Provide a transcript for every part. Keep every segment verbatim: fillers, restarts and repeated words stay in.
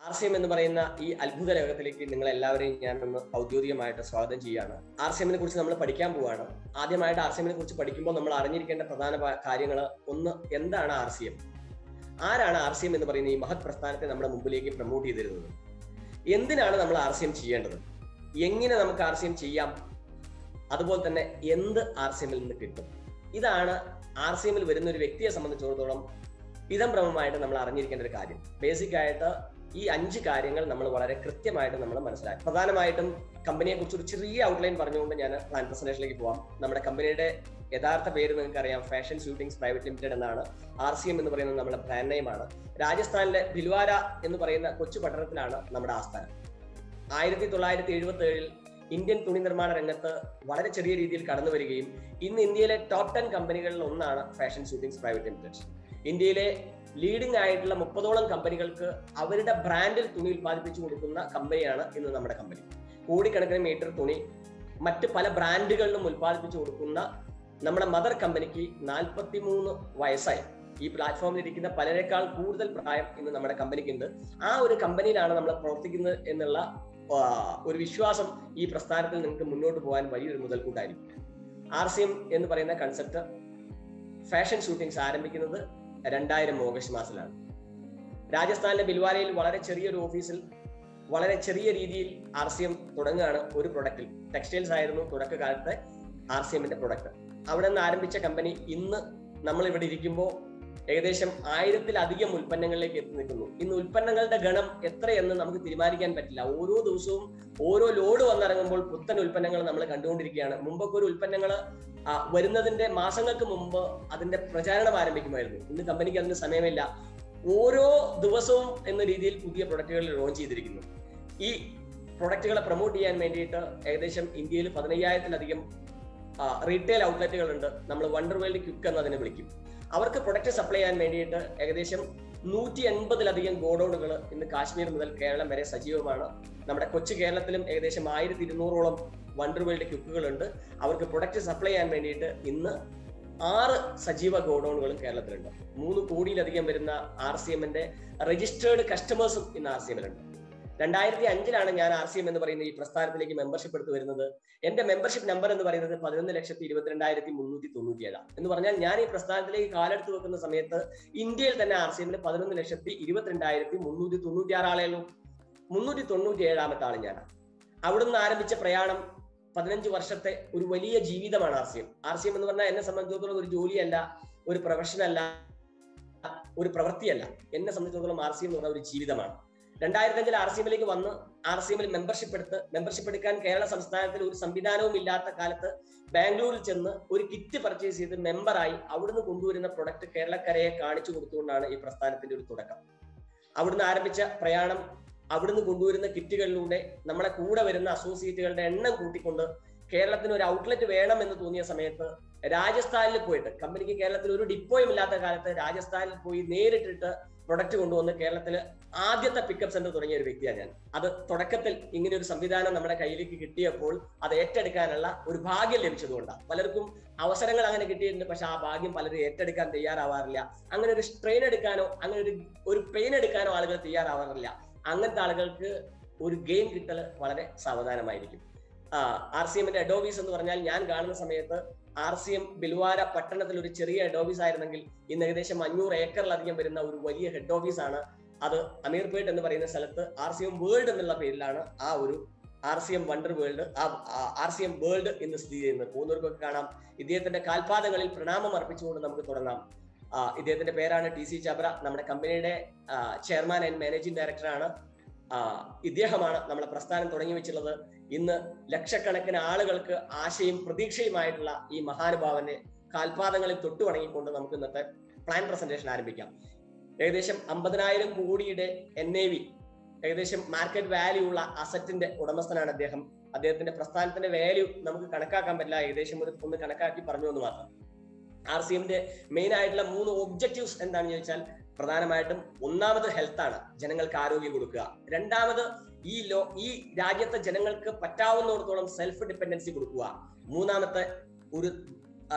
R C M എന്ന് പറയുന്ന ഈ അത്ഭുത ലോകത്തിലേക്ക് നിങ്ങൾ എല്ലാവരെയും ഞാൻ ഒന്ന് ഔദ്യോഗികമായിട്ട് സ്വാഗതം ചെയ്യുകയാണ്. ആർ സി എമ്മിനെ കുറിച്ച് നമ്മൾ പഠിക്കാൻ പോവുകയാണ്. ആദ്യമായിട്ട് ആർ സി എമ്മിനെ കുറിച്ച് പഠിക്കുമ്പോൾ നമ്മൾ അറിഞ്ഞിരിക്കേണ്ട പ്രധാന കാര്യങ്ങൾ ഒന്ന്, എന്താണ് ആർ സി എം? ആരാണ് ആർ സി എം എന്ന് പറയുന്ന ഈ മഹത് പ്രസ്ഥാനത്തെ നമ്മുടെ മുമ്പിലേക്ക് പ്രൊമോട്ട് ചെയ്തിരുന്നത്? എന്തിനാണ് നമ്മൾ ആർ സി എം ചെയ്യേണ്ടത്? എങ്ങനെ നമുക്ക് ആർ സി എം ചെയ്യാം? അതുപോലെ തന്നെ എന്ത് ആർ സി എമ്മിൽ നിന്ന് കിട്ടും? ഇതാണ് ആർ സി എമ്മിൽ വരുന്ന ഒരു വ്യക്തിയെ സംബന്ധിച്ചിടത്തോളം ഇതംഭ്രമമായിട്ട് നമ്മൾ അറിഞ്ഞിരിക്കേണ്ട ഒരു കാര്യം. ബേസിക് ആയിട്ട് ഈ അഞ്ച് കാര്യങ്ങൾ നമ്മൾ വളരെ കൃത്യമായിട്ട് നമ്മൾ മനസ്സിലാക്കി. പ്രധാനമായിട്ടും കമ്പനിയെ കുറിച്ച് ഒരു ചെറിയ ഔട്ട്ലൈൻ പറഞ്ഞുകൊണ്ട് ഞാൻ പ്ലാൻ പ്രസന്റേഷനിലേക്ക് പോവാം. നമ്മുടെ കമ്പനിയുടെ യഥാർത്ഥ പേര് നിങ്ങൾക്ക് അറിയാം, ഫാഷൻ ഷൂട്ടിംഗ്സ് പ്രൈവറ്റ് ലിമിറ്റഡ് എന്നാണ്. ആർ സി എം എന്ന് പറയുന്നത് നമ്മുടെ ബ്രാൻഡ് നെയിമാണ്. രാജസ്ഥാനിലെ ഭിൽവാര എന്ന് പറയുന്ന കൊച്ചു പട്ടണത്തിലാണ് നമ്മുടെ ആസ്ഥാനം. ആയിരത്തി തൊള്ളായിരത്തി എഴുപത്തി ഏഴിൽ ഇന്ത്യൻ തുണി നിർമ്മാണ രംഗത്ത് വളരെ ചെറിയ രീതിയിൽ കടന്നു വരികയും ഇന്ന് ഇന്ത്യയിലെ ടോപ്പ് ടെൻ കമ്പനികളിൽ ഒന്നാണ് ഫാഷൻ ഷൂട്ടിംഗ്സ് പ്രൈവറ്റ് ലിമിറ്റഡ്. ഇന്ത്യയിലെ ലീഡിംഗ് ആയിട്ടുള്ള മുപ്പതോളം കമ്പനികൾക്ക് അവരുടെ ബ്രാൻഡിൽ തുണി ഉൽപ്പാദിപ്പിച്ചു കൊടുക്കുന്ന കമ്പനിയാണ് ഇന്ന് നമ്മുടെ കമ്പനി. കോടിക്കണക്കിന് മീറ്റർ തുണി മറ്റ് പല ബ്രാൻഡുകളിലും ഉൽപ്പാദിപ്പിച്ചു കൊടുക്കുന്ന നമ്മുടെ മദർ കമ്പനിക്ക് നാൽപ്പത്തി മൂന്ന് വയസ്സായി. ഈ പ്ലാറ്റ്ഫോമിൽ ഇരിക്കുന്ന പലരെക്കാൾ കൂടുതൽ പ്രായം ഇന്ന് നമ്മുടെ കമ്പനിക്ക് ഉണ്ട്. ആ ഒരു കമ്പനിയിലാണ് നമ്മൾ പ്രവർത്തിക്കുന്നത് എന്നുള്ള ഒരു വിശ്വാസം ഈ പ്രസ്ഥാനത്തിൽ നിങ്ങൾക്ക് മുന്നോട്ട് പോകാൻ വലിയൊരു മുതൽക്കൂട്ടായിരിക്കും. ആർ സി എം എന്ന് പറയുന്ന കൺസെപ്റ്റ് ഫാഷൻ ഷൂട്ടിംഗ്സ് ആരംഭിക്കുന്നത് രണ്ടായിരം ഓഗസ്റ്റ് മാസത്തിലാണ്. രാജസ്ഥാനിലെ ഭിൽവാരയിൽ വളരെ ചെറിയൊരു ഓഫീസിൽ വളരെ ചെറിയ രീതിയിൽ ആർ സി എം തുടങ്ങുകയാണ്. ഒരു പ്രൊഡക്റ്റിൽ ടെക്സ്റ്റൈൽസ് ആയിരുന്നു തുടക്കകാലത്തെ ആർ സി എമ്മിന്റെ പ്രൊഡക്റ്റ്. അവിടെ നിന്ന് ആരംഭിച്ച കമ്പനി ഇന്ന് നമ്മൾ ഇവിടെ ഇരിക്കുമ്പോൾ ഏകദേശം ആയിരത്തിലധികം ഉൽപ്പന്നങ്ങളിലേക്ക് എത്തി നിൽക്കുന്നു. ഇന്ന് ഉൽപ്പന്നങ്ങളുടെ ഗണം എത്രയെന്ന് നമുക്ക് തീരുമാനിക്കാൻ പറ്റില്ല. ഓരോ ദിവസവും ഓരോ ലോഡ് വന്നിറങ്ങുമ്പോൾ പുത്തൻ ഉൽപ്പന്നങ്ങൾ നമ്മൾ കണ്ടുകൊണ്ടിരിക്കുകയാണ്. മുമ്പൊക്കെ ഒരു ഉൽപ്പന്നങ്ങൾ വരുന്നതിന്റെ മാസങ്ങൾക്ക് മുമ്പ് അതിന്റെ പ്രചാരണം ആരംഭിക്കുമായിരുന്നു. ഇന്ന് കമ്പനിക്ക് അതിന് സമയമില്ല. ഓരോ ദിവസവും എന്ന രീതിയിൽ പുതിയ പ്രൊഡക്റ്റുകൾ ലോഞ്ച് ചെയ്തിരിക്കുന്നു. ഈ പ്രൊഡക്റ്റുകളെ പ്രൊമോട്ട് ചെയ്യാൻ വേണ്ടിയിട്ട് ഏകദേശം ഇന്ത്യയിൽ പതിനയ്യായിരത്തിലധികം റീറ്റെയിൽ ഔട്ട്ലെറ്റുകൾ ഉണ്ട്. നമ്മൾ വണ്ടർ വേൾഡ് ക്വിക്ക് എന്ന് അതിനെ വിളിക്കും. അവർക്ക് പ്രൊഡക്റ്റ് സപ്ലൈ ചെയ്യാൻ വേണ്ടിയിട്ട് ഏകദേശം നൂറ്റി എൺപതിലധികം ഗോഡൌണുകൾ ഇന്ന് കാശ്മീർ മുതൽ കേരളം വരെ സജീവമാണ്. നമ്മുടെ കൊച്ചു കേരളത്തിലും ഏകദേശം ആയിരത്തി ഇരുന്നൂറോളം വണ്ടർ വേൾഡ് ക്വിക്കുകളുണ്ട്. അവർക്ക് പ്രൊഡക്റ്റ് സപ്ലൈ ചെയ്യാൻ വേണ്ടിയിട്ട് ഇന്ന് ആറ് സജീവ ഗോഡൌണുകളും കേരളത്തിലുണ്ട്. മൂന്ന് കോടിയിലധികം വരുന്ന ആർ സി എമ്മിന്റെ രജിസ്റ്റേർഡ് കസ്റ്റമേഴ്സും ഇന്ന് ആർ സി എമ്മിലുണ്ട്. രണ്ടായിരത്തി അഞ്ചിലാണ് ഞാൻ ആർ സി എം എന്ന് പറയുന്ന ഈ പ്രസ്ഥാനത്തിലേക്ക് മെമ്പർഷിപ്പ് എടുത്തു വരുന്നത്. എന്റെ മെമ്പർഷിപ്പ് നമ്പർ എന്ന് പറയുന്നത് പതിനൊന്ന് ലക്ഷത്തി ഇരുപത്തിരണ്ടായിരത്തി മുന്നൂറ്റി തൊണ്ണൂറ്റി ഏഴാണ്. എന്ന് പറഞ്ഞാൽ ഞാൻ ഈ പ്രസ്ഥാനത്തിലേക്ക് കാലെടുത്ത് വെക്കുന്ന സമയത്ത് ഇന്ത്യയിൽ തന്നെ ആർ സി എമ്മിന് പതിനൊന്ന് ലക്ഷത്തി ഇരുപത്തിരണ്ടായിരത്തി മുന്നൂറ്റി തൊണ്ണൂറ്റി ആറ് ആളെയുള്ളൂ. മുന്നൂറ്റി തൊണ്ണൂറ്റി ഏഴാമത്തെ ആള് ഞാനാണ്. അവിടുന്ന് ആരംഭിച്ച പ്രയാണം പതിനഞ്ച് വർഷത്തെ ഒരു വലിയ ജീവിതമാണ് R C M. R C M എന്ന് പറഞ്ഞാൽ എന്നെ സംബന്ധിച്ചിടത്തോളം ഒരു ജോലിയല്ല, ഒരു പ്രൊഫഷൻ അല്ല, ഒരു പ്രവൃത്തിയല്ല. എന്നെ സംബന്ധിച്ചിടത്തോളം ആർ സി എം എന്ന് പറഞ്ഞ ഒരു ജീവിതമാണ്. രണ്ടായിരത്തി അഞ്ചിൽ ആർ സി എമ്മിലേക്ക് വന്ന് ആർ സി എമ്മിൽ മെമ്പർഷിപ്പ് എടുത്ത് മെമ്പർഷിപ്പ് എടുക്കാൻ കേരള സംസ്ഥാനത്തിൽ ഒരു സംവിധാനവും ഇല്ലാത്ത കാലത്ത് ബാംഗ്ലൂരിൽ ചെന്ന് ഒരു കിറ്റ് പർച്ചേസ് ചെയ്ത് മെമ്പറായി അവിടുന്ന് കൊണ്ടുവരുന്ന പ്രൊഡക്റ്റ് കേരളക്കരയെ കാണിച്ചു കൊടുത്തുകൊണ്ടാണ് ഈ പ്രസ്ഥാനത്തിന്റെ ഒരു തുടക്കം. അവിടുന്ന് ആരംഭിച്ച പ്രയാണം അവിടുന്ന് കൊണ്ടുവരുന്ന കിറ്റുകളിലൂടെ നമ്മളെ കൂടെ വരുന്ന അസോസിയേറ്റുകളുടെ എണ്ണം കൂട്ടിക്കൊണ്ട് കേരളത്തിന് ഒരു ഔട്ട്ലെറ്റ് വേണം എന്ന് തോന്നിയ സമയത്ത് രാജസ്ഥാനിൽ പോയിട്ട്, കമ്പനിക്ക് കേരളത്തിൽ ഒരു ഡിപ്പോയും ഇല്ലാത്ത കാലത്ത് രാജസ്ഥാനിൽ പോയി നേരിട്ടിട്ട് പ്രൊഡക്റ്റ് കൊണ്ടുവന്ന് കേരളത്തിൽ ആദ്യത്തെ പിക്കപ്പ് സെന്റർ തുടങ്ങിയ ഒരു വ്യക്തിയാണ് ഞാൻ. അത് തുടക്കത്തിൽ ഇങ്ങനെ ഒരു സംവിധാനം നമ്മുടെ കയ്യിലേക്ക് കിട്ടിയപ്പോൾ അത് ഏറ്റെടുക്കാനുള്ള ഒരു ഭാഗ്യം ലഭിച്ചതുകൊണ്ടാണ്. പലർക്കും അവസരങ്ങൾ അങ്ങനെ കിട്ടിയിട്ടുണ്ട്, പക്ഷെ ആ ഭാഗ്യം പലരും ഏറ്റെടുക്കാൻ തയ്യാറാവാറില്ല. അങ്ങനെ ഒരു സ്ട്രെയിൻ എടുക്കാനോ അങ്ങനെ ഒരു ഒരു പെയിൻ എടുക്കാനോ ആളുകൾ തയ്യാറാവാറില്ല. അങ്ങനത്തെ ആളുകൾക്ക് ഒരു ഗെയിം കിട്ടൽ വളരെ സാവധാനമായിരിക്കും. ആർ സി എമ്മിന്റെ ഹെഡ് ഓഫീസ് എന്ന് പറഞ്ഞാൽ ഞാൻ കാണുന്ന സമയത്ത് ആർ സി എം ഭിൽവാര പട്ടണത്തിൽ ഒരു ചെറിയ ഹെഡ് ഓഫീസ് ആയിരുന്നെങ്കിൽ ഇന്ന് ഏകദേശം അഞ്ഞൂറ് ഏക്കറിലധികം വരുന്ന ഒരു വലിയ ഹെഡ് ഓഫീസ് ആണ്. അത് അമീർപേട്ട് എന്ന് പറയുന്ന സ്ഥലത്ത് ആർ സി എം വേൾഡ് എന്നുള്ള പേരിലാണ് ആ ഒരു R C M wonder world, ആ ആർ സി എം വേൾഡ് ഇന്ന് സ്ഥിതി ചെയ്യുന്നത്. പോകുന്നവർക്കൊക്കെ കാണാം. ഇദ്ദേഹത്തിന്റെ കാൽപാദങ്ങളിൽ പ്രണാമം അർപ്പിച്ചുകൊണ്ട് നമുക്ക് തുടങ്ങാം. ഇദ്ദേഹത്തിന്റെ പേരാണ് ടി സി ചബ്ര. നമ്മുടെ കമ്പനിയുടെ ചെയർമാൻ ആൻഡ് മാനേജിംഗ് ഡയറക്ടറാണ്. ഇദ്ദേഹമാണ് നമ്മളെ പ്രസ്ഥാനം തുടങ്ങി വെച്ചുള്ളത്. ഇന്ന് ലക്ഷക്കണക്കിന് ആളുകൾക്ക് ആശയും പ്രതീക്ഷയുമായിട്ടുള്ള ഈ മഹാനുഭാവന്റെ കാൽപാദങ്ങളിൽ തൊട്ടു വണങ്ങിക്കൊണ്ട് നമുക്ക് ഇന്നത്തെ പ്ലാൻ പ്രസന്റേഷൻ ആരംഭിക്കാം. ഏകദേശം അമ്പതിനായിരം കോടിയുടെ എൻ എ വി, ഏകദേശം മാർക്കറ്റ് വാല്യൂ ഉള്ള അസറ്റിന്റെ ഉടമസ്ഥനാണ് അദ്ദേഹം. അദ്ദേഹത്തിന്റെ പ്രസ്ഥാനത്തിന്റെ വാല്യൂ നമുക്ക് കണക്കാക്കാൻ പറ്റില്ല, ഏകദേശം ഒരു ഒന്ന് കണക്കാക്കി പറഞ്ഞു എന്ന് മാത്രം. ആർ സി എമ്മിന്റെ മെയിൻ ആയിട്ടുള്ള മൂന്ന് ഒബ്ജക്റ്റീവ്സ് എന്താണെന്ന് ചോദിച്ചാൽ പ്രധാനമായിട്ടും ഒന്നാമത് ഹെൽത്ത് ആണ്, ജനങ്ങൾക്ക് ആരോഗ്യം കൊടുക്കുക. രണ്ടാമത് ഈ ലോ ഈ രാജ്യത്തെ ജനങ്ങൾക്ക് പറ്റാവുന്നിടത്തോളം സെൽഫ് ഡിപ്പെൻഡൻസി കൊടുക്കുക. മൂന്നാമത്തെ ഒരു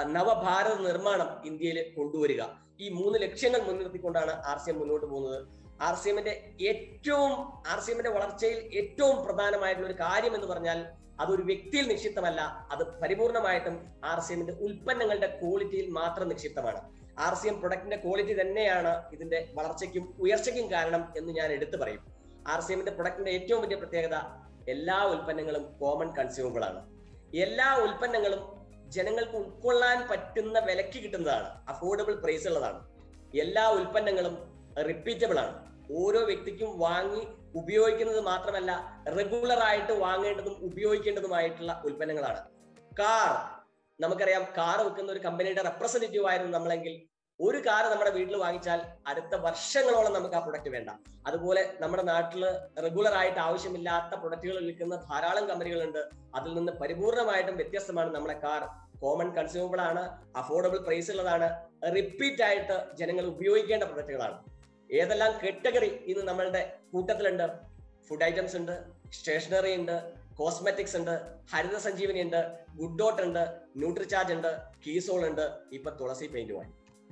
നവഭാരത നിർമ്മാണം ഇന്ത്യയിൽ കൊണ്ടുവരിക. ഈ മൂന്ന് ലക്ഷ്യങ്ങൾ മുൻനിർത്തിക്കൊണ്ടാണ് ആർ സി എം മുന്നോട്ട് പോകുന്നത്. ആർ സി എമ്മിന്റെ ഏറ്റവും ആർ സി എമ്മിന്റെ വളർച്ചയിൽ ഏറ്റവും പ്രധാനമായിട്ടുള്ള ഒരു കാര്യം എന്ന് പറഞ്ഞാൽ അതൊരു വ്യക്തിയിൽ നിക്ഷിപ്തമല്ല, അത് പരിപൂർണമായിട്ടും ആർ സി എമ്മിന്റെ ഉൽപ്പന്നങ്ങളുടെ ക്വാളിറ്റിയിൽ മാത്രം നിക്ഷിപ്തമാണ്. ആർ സി എം പ്രൊഡക്റ്റിന്റെ ക്വാളിറ്റി തന്നെയാണ് ഇതിന്റെ വളർച്ചയ്ക്കും ഉയർച്ചയ്ക്കും കാരണം എന്ന് ഞാൻ എടുത്തു പറയും. ആർ സി എമ്മിന്റെ പ്രൊഡക്റ്റിന്റെ ഏറ്റവും വലിയ പ്രത്യേകത എല്ലാ ഉൽപ്പന്നങ്ങളും കോമൺ കൺസ്യൂമബിൾ ആണ്. എല്ലാ ഉൽപ്പന്നങ്ങളും ജനങ്ങൾക്ക് ഉൾക്കൊള്ളാൻ പറ്റുന്ന വിലക്ക് കിട്ടുന്നതാണ്, അഫോർഡബിൾ പ്രൈസ് ഉള്ളതാണ്. എല്ലാ ഉൽപ്പന്നങ്ങളും റിപ്പീറ്റബിൾ ആണ്. ഓരോ വ്യക്തിക്കും വാങ്ങി ഉപയോഗിക്കുന്നത് മാത്രമല്ല, റെഗുലർ ആയിട്ട് വാങ്ങേണ്ടതും ഉപയോഗിക്കേണ്ടതുമായിട്ടുള്ള ഉൽപ്പന്നങ്ങളാണ്. കാർ, നമുക്കറിയാം, കാർ വിൽക്കുന്ന ഒരു കമ്പനിയുടെ റെപ്രസെന്റേറ്റീവ് ആയിരുന്നു നമ്മളെങ്കിൽ ഒരു കാർ നമ്മുടെ വീട്ടിൽ വാങ്ങിച്ചാൽ അടുത്ത വർഷങ്ങളോളം നമുക്ക് ആ പ്രൊഡക്റ്റ് വേണ്ട. അതുപോലെ നമ്മുടെ നാട്ടിൽ റെഗുലർ ആയിട്ട് ആവശ്യമില്ലാത്ത പ്രൊഡക്റ്റുകൾ വിൽക്കുന്ന ധാരാളം കമ്പനികളുണ്ട്. അതിൽ നിന്ന് പരിപൂർണമായിട്ടും വ്യത്യസ്തമാണ് നമ്മുടെ കാർ. കോമൺ കൺസ്യൂമബിൾ ആണ്, അഫോർഡബിൾ പ്രൈസ് ഉള്ളതാണ്, റിപ്പീറ്റ് ആയിട്ട് ജനങ്ങൾ ഉപയോഗിക്കേണ്ട പ്രൊഡക്റ്റുകളാണ്. ഏതെല്ലാം കാറ്റഗറി ഇന്ന് നമ്മളുടെ കൂട്ടത്തിലുണ്ട്? ഫുഡ് ഐറ്റംസ് ഉണ്ട്, സ്റ്റേഷനറി ഉണ്ട്, കോസ്മെറ്റിക്സ് ഉണ്ട്, ഹരിത സഞ്ജീവനി ഉണ്ട്, ഗുഡ് ഡോട്ട് ഉണ്ട്, ന്യൂട്രിചാർജ് ഉണ്ട്, കീസോൾ ഉണ്ട്, ഇപ്പൊ തുളസി പെയിന്റുമായി.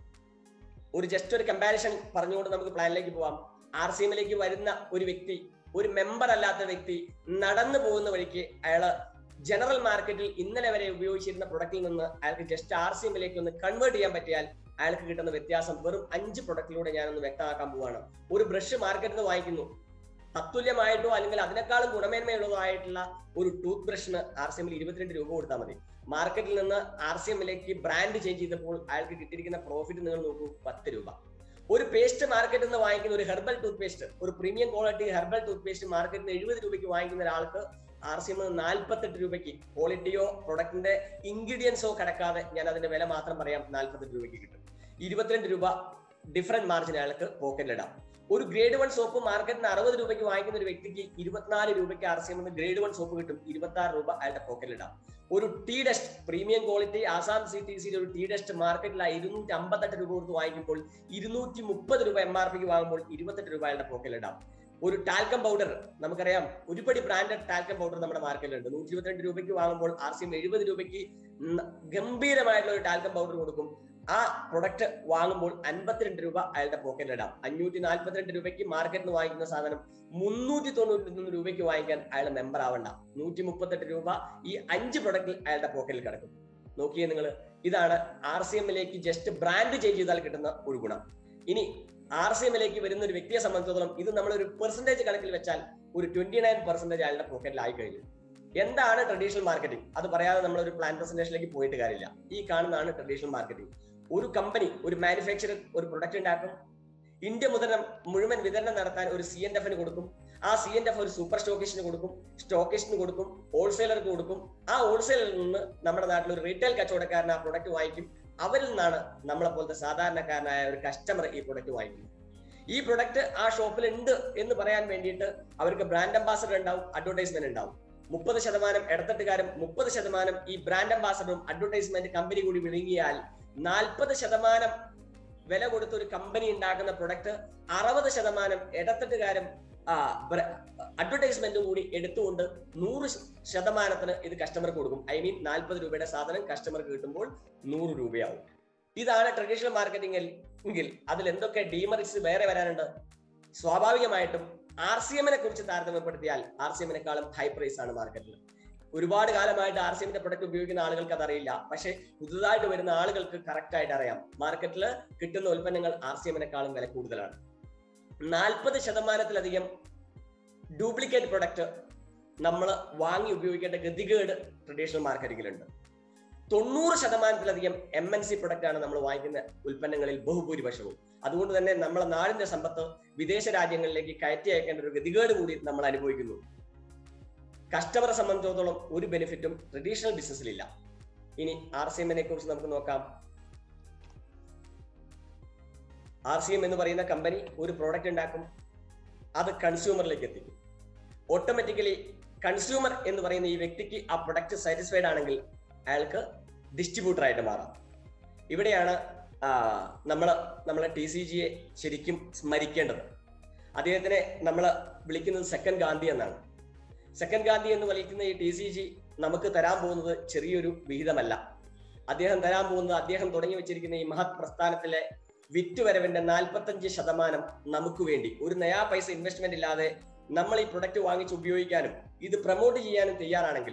ഒരു ജസ്റ്റ് ഒരു കമ്പാരിസൺ പറഞ്ഞുകൊണ്ട് നമുക്ക് പ്ലാനിലേക്ക് പോവാം. ആർ സി എമ്മിലേക്ക് വരുന്ന ഒരു വ്യക്തി, ഒരു മെമ്പർ അല്ലാത്ത വ്യക്തി നടന്നു പോകുന്ന വഴിക്ക് അയാള് ജനറൽ മാർക്കറ്റിൽ ഇന്നലെ വരെ ഉപയോഗിച്ചിരുന്ന പ്രൊഡക്റ്റിൽ നിന്ന് അയാൾക്ക് ജസ്റ്റ് ആർ സി എമ്മിലേക്ക് ഒന്ന് കൺവേർട്ട് ചെയ്യാൻ പറ്റിയാൽ അയാൾക്ക് കിട്ടുന്ന വ്യത്യാസം വെറും അഞ്ച് പ്രൊഡക്റ്റിലൂടെ ഞാനൊന്ന് വ്യക്തമാക്കാൻ പോവാണ്. ഒരു ബ്രഷ് മാർക്കറ്റിൽ നിന്ന് വാങ്ങിക്കുന്നു, തത്തുല്യമായിട്ടോ അല്ലെങ്കിൽ അതിനേക്കാളും ഗുണമേന്മയുള്ളതോ ആയിട്ടുള്ള ഒരു ടൂത്ത് ബ്രഷിന് ആർ സി എമ്മിൽ ഇരുപത്തിരണ്ട് രൂപ കൊടുത്താൽ മതി. മാർക്കറ്റിൽ നിന്ന് ആർ സി എമ്മിലേക്ക് ബ്രാൻഡ് ചേഞ്ച് ചെയ്തപ്പോൾ അയാൾക്ക് കിട്ടിയിരിക്കുന്ന പ്രോഫിറ്റ് നിങ്ങൾ നോക്കൂ, പത്ത് രൂപ. ഒരു പേസ്റ്റ് മാർക്കറ്റിൽ നിന്ന് വാങ്ങിക്കുന്ന ഒരു ഹെർബൽ ടൂത്ത് പേസ്റ്റ്, ഒരു premium quality herbal toothpaste മാർക്കറ്റിൽ നിന്ന് എഴുപത് രൂപയ്ക്ക് വാങ്ങിക്കുന്ന ഒരാൾക്ക് ആർ സി എമ്മിൽ നാൽപ്പത്തെട്ട് രൂപയ്ക്ക് ക്വാളിറ്റിയോ പ്രൊഡക്റ്റിന്റെ ഇൻഗ്രീഡിയൻസോ കടക്കാതെ ഞാൻ അതിന്റെ വില മാത്രം പറയാം, നാൽപ്പത്തെട്ട് രൂപയ്ക്ക് കിട്ടും. ഇരുപത്തിരണ്ട് രൂപ ഡിഫറൻറ്റ് മാർജിൻ അയാൾക്ക് പോക്കറ്റിലിടാം. ഒരു ഗ്രേഡ് വൺ സോപ്പ് മാർക്കറ്റിന് അറുപത് രൂപയ്ക്ക് വാങ്ങിക്കുന്ന ഒരു വ്യക്തിക്ക് ഇരുപത്തിനാല് രൂപയ്ക്ക് ആർ സി എമ്മിൽ ഗ്രേഡ് വൺ സോപ്പ് കിട്ടും, ഇരുപത്തി ആറ് രൂപ അയാളുടെ പോക്കറ്റിലിടാം. ഒരു tea dust premium quality Assam C T സിയിൽ ഒരു ടീ ഡസ്റ്റ് മാർക്കറ്റിൽ ഇരുന്നൂറ്റി അമ്പത്തെട്ട് രൂപ കൊടുത്ത് വാങ്ങിക്കുമ്പോൾ ഇരുന്നൂറ്റി മുപ്പത് രൂപ എം ആർ പിക്ക് വാങ്ങുമ്പോൾ ഇരുപത്തെട്ട് രൂപ അയാളുടെ പോക്കറ്റിലിടാം. ഒരു ടാൽക്കം പൗഡർ, നമുക്കറിയാം ഒരുപടി ബ്രാൻഡഡ് ടാൽക്കം പൗഡർ നമ്മുടെ മാർക്കറ്റിലുണ്ട്. നൂറ്റി ഇരുപത്തിരണ്ട് രൂപയ്ക്ക് വാങ്ങുമ്പോൾ ആർ സി എം എഴുപത് രൂപയ്ക്ക് ഗംഭീരമായിട്ടുള്ള ഒരു ടാൽക്കം പൗഡർ കൊടുക്കും. ആ പ്രൊഡക്റ്റ് വാങ്ങുമ്പോൾ അൻപത്തിരണ്ട് രൂപ അയാളുടെ പോക്കറ്റിലിടാം. അഞ്ഞൂറ്റി നാൽപ്പത്തിരണ്ട് രൂപയ്ക്ക് മാർക്കറ്റിൽ നിന്ന് വാങ്ങിക്കുന്ന സാധനം മുന്നൂറ്റി തൊണ്ണൂറ്റി മൂന്ന് രൂപയ്ക്ക് വാങ്ങിക്കാൻ അയാൾ മെമ്പർ ആവണ്ട. നൂറ്റി മുപ്പത്തെട്ട് രൂപ ഈ അഞ്ച് പ്രൊഡക്റ്റിൽ അയാളുടെ പോക്കറ്റിൽ കിടക്കും. നോക്കിയേ നിങ്ങൾ, ഇതാണ് ആർ സി എമ്മിലേക്ക് ജസ്റ്റ് ബ്രാൻഡ് ചേഞ്ച് ചെയ്താൽ കിട്ടുന്ന ഒരു ഗുണം. ഇനി ആർ സി എമ്മിലേക്ക് വരുന്ന ഒരു വ്യക്തിയെ സംബന്ധിച്ചിടത്തോളം ഇത് നമ്മളൊരു പെർസെന്റേജ് കണക്കിൽ വെച്ചാൽ ഒരു ട്വന്റി നയൻ പെർസെന്റേജ് അയാളുടെ പോക്കറ്റിൽ ആയി കഴിഞ്ഞു. എന്താണ് ട്രഡീഷണൽ മാർക്കറ്റിംഗ്? അത് പറയാതെ നമ്മൾ ഒരു പ്ലാൻ പ്രസന്റേഷനിലേക്ക് പോയിട്ട് കാര്യമില്ല. ഈ കാണുന്നതാണ് ട്രഡീഷണൽ മാർക്കറ്റിംഗ്. ഒരു കമ്പനി, ഒരു മാനുഫാക്ചറർ ഒരു പ്രൊഡക്റ്റ് ഉണ്ടാക്കും, ഇന്ത്യ മുതൽ മുഴുവൻ വിതരണം നടത്താൻ ഒരു സി എൻ എഫിന് കൊടുക്കും. ആ സി എൻ എഫ് ഒരു സൂപ്പർ സ്റ്റോക്കിസ്റ്റിന് കൊടുക്കും, സ്റ്റോക്കിസ്റ്റിന് കൊടുക്കും, ഹോൾസെയിലർക്ക് കൊടുക്കും. ആ ഹോൾസെയിലറിൽ നിന്ന് നമ്മുടെ നാട്ടിൽ ഒരു റീറ്റെയിൽ കച്ചവടക്കാരൻ ആ പ്രൊഡക്റ്റ് വാങ്ങിക്കും. അവരിൽ നിന്നാണ് നമ്മളെ പോലത്തെ സാധാരണക്കാരനായ ഒരു കസ്റ്റമർ ഈ പ്രൊഡക്റ്റ് വാങ്ങിക്കുന്നത്. ഈ പ്രൊഡക്റ്റ് ആ ഷോപ്പിൽ ഉണ്ട് എന്ന് പറയാൻ വേണ്ടിയിട്ട് അവർക്ക് ബ്രാൻഡ് അംബാസഡർ ഉണ്ടാവും, അഡ്വർടൈസ്മെന്റ് ഉണ്ടാവും. മുപ്പത് ശതമാനം ഇടത്തട്ടുകാരും മുപ്പത് ശതമാനം ഈ ബ്രാൻഡ് അംബാസഡറും അഡ്വർടൈസ്മെന്റ് കമ്പനി കൂടി വിഴുങ്ങിയാൽ നാൽപ്പത് ശതമാനം വില കൊടുത്ത ഒരു കമ്പനി ഉണ്ടാക്കുന്ന പ്രൊഡക്റ്റ് അറുപത് ശതമാനം ഇടത്തട്ടുകാരും അഡ്വർടൈസ്മെന്റും കൂടി എടുത്തുകൊണ്ട് നൂറ് ശതമാനത്തിന് ഇത് കസ്റ്റമർക്ക് കൊടുക്കും. ഐ മീൻ നാൽപ്പത് രൂപയുടെ സാധനം കസ്റ്റമർക്ക് കിട്ടുമ്പോൾ നൂറ് രൂപയാവും. ഇതാണ് ട്രഡീഷണൽ മാർക്കറ്റിംഗ് എങ്കിൽ അതിൽ എന്തൊക്കെ ഡീമെറിറ്റ്സ് വേറെ വരാനുണ്ട്? സ്വാഭാവികമായിട്ടും ആർ സി എമ്മിനെ കുറിച്ച് താരതമ്യപ്പെടുത്തിയാൽ ആർ സി എമ്മിനെക്കാളും ഹൈ പ്രൈസ് ആണ് മാർക്കറ്റിൽ. ഒരുപാട് കാലമായിട്ട് ആർ സി എമ്മിന്റെ പ്രൊഡക്റ്റ് ഉപയോഗിക്കുന്ന ആളുകൾക്ക് അതറിയില്ല. പക്ഷെ പുതുതായിട്ട് വരുന്ന ആളുകൾക്ക് കറക്റ്റ് ആയിട്ട് അറിയാം, മാർക്കറ്റിൽ കിട്ടുന്ന ഉൽപ്പന്നങ്ങൾ ആർ സി എമ്മിനെക്കാളും വില കൂടുതലാണ്. നാൽപ്പത് ശതമാനത്തിലധികം ഡ്യൂപ്ലിക്കേറ്റ് പ്രൊഡക്റ്റ് നമ്മൾ വാങ്ങി ഉപയോഗിക്കേണ്ട ഗതികേട് ട്രഡീഷണൽ മാർക്കറ്റിംഗിലുണ്ട്. തൊണ്ണൂറ് ശതമാനത്തിലധികം എം എൻ സി പ്രൊഡക്റ്റ് ആണ് നമ്മൾ വാങ്ങിക്കുന്ന ഉൽപ്പന്നങ്ങളിൽ ബഹുഭൂരിപക്ഷവും. അതുകൊണ്ട് തന്നെ നമ്മളെ നാടിന്റെ സമ്പത്ത് വിദേശ രാജ്യങ്ങളിലേക്ക് കയറ്റി അയക്കേണ്ട ഒരു ഗതികേട് കൂടി നമ്മൾ അനുഭവിക്കുന്നു. കസ്റ്റമറെ സംബന്ധിച്ചിടത്തോളം ഒരു ബെനിഫിറ്റും ട്രഡീഷണൽ ബിസിനസ്സിലില്ല. ഇനി ആർ സി എമ്മിനെ കുറിച്ച് നമുക്ക് നോക്കാം. ആർ സി എം എന്ന് പറയുന്ന കമ്പനി ഒരു പ്രോഡക്റ്റ് ഉണ്ടാക്കും, അത് കൺസ്യൂമറിലേക്ക് എത്തിക്കും. ഓട്ടോമാറ്റിക്കലി കൺസ്യൂമർ എന്ന് പറയുന്ന ഈ വ്യക്തിക്ക് ആ പ്രൊഡക്റ്റ് സാറ്റിസ്ഫൈഡ് ആണെങ്കിൽ അയാൾക്ക് ഡിസ്ട്രിബ്യൂട്ടർ ആയിട്ട് മാറാം. ഇവിടെയാണ് നമ്മൾ നമ്മളെ ടി സി ജിയെ ശരിക്കും സ്മരിക്കേണ്ടത്. അദ്ദേഹത്തിനെ നമ്മൾ വിളിക്കുന്നത് സെക്കൻഡ് ഗാന്ധി എന്നാണ്. സെക്കൻഡ് ഗാന്ധി എന്ന് വിളിക്കുന്ന ഈ ടി സി ജി നമുക്ക് തരാൻ പോകുന്നത് ചെറിയൊരു വിഹിതമല്ല. അദ്ദേഹം തരാൻ പോകുന്നത് അദ്ദേഹം തുടങ്ങി വെച്ചിരിക്കുന്ന ഈ മഹത് പ്രസ്ഥാനത്തിലെ വിറ്റുവരവിന്റെ നാൽപ്പത്തഞ്ച് ശതമാനം നമുക്ക് വേണ്ടി ഒരു നയാ പൈസ ഇൻവെസ്റ്റ്മെന്റ് ഇല്ലാതെ നമ്മൾ ഈ പ്രൊഡക്റ്റ് വാങ്ങിച്ച് ഉപയോഗിക്കാനും ഇത് പ്രൊമോട്ട് ചെയ്യാനും തയ്യാറാണെങ്കിൽ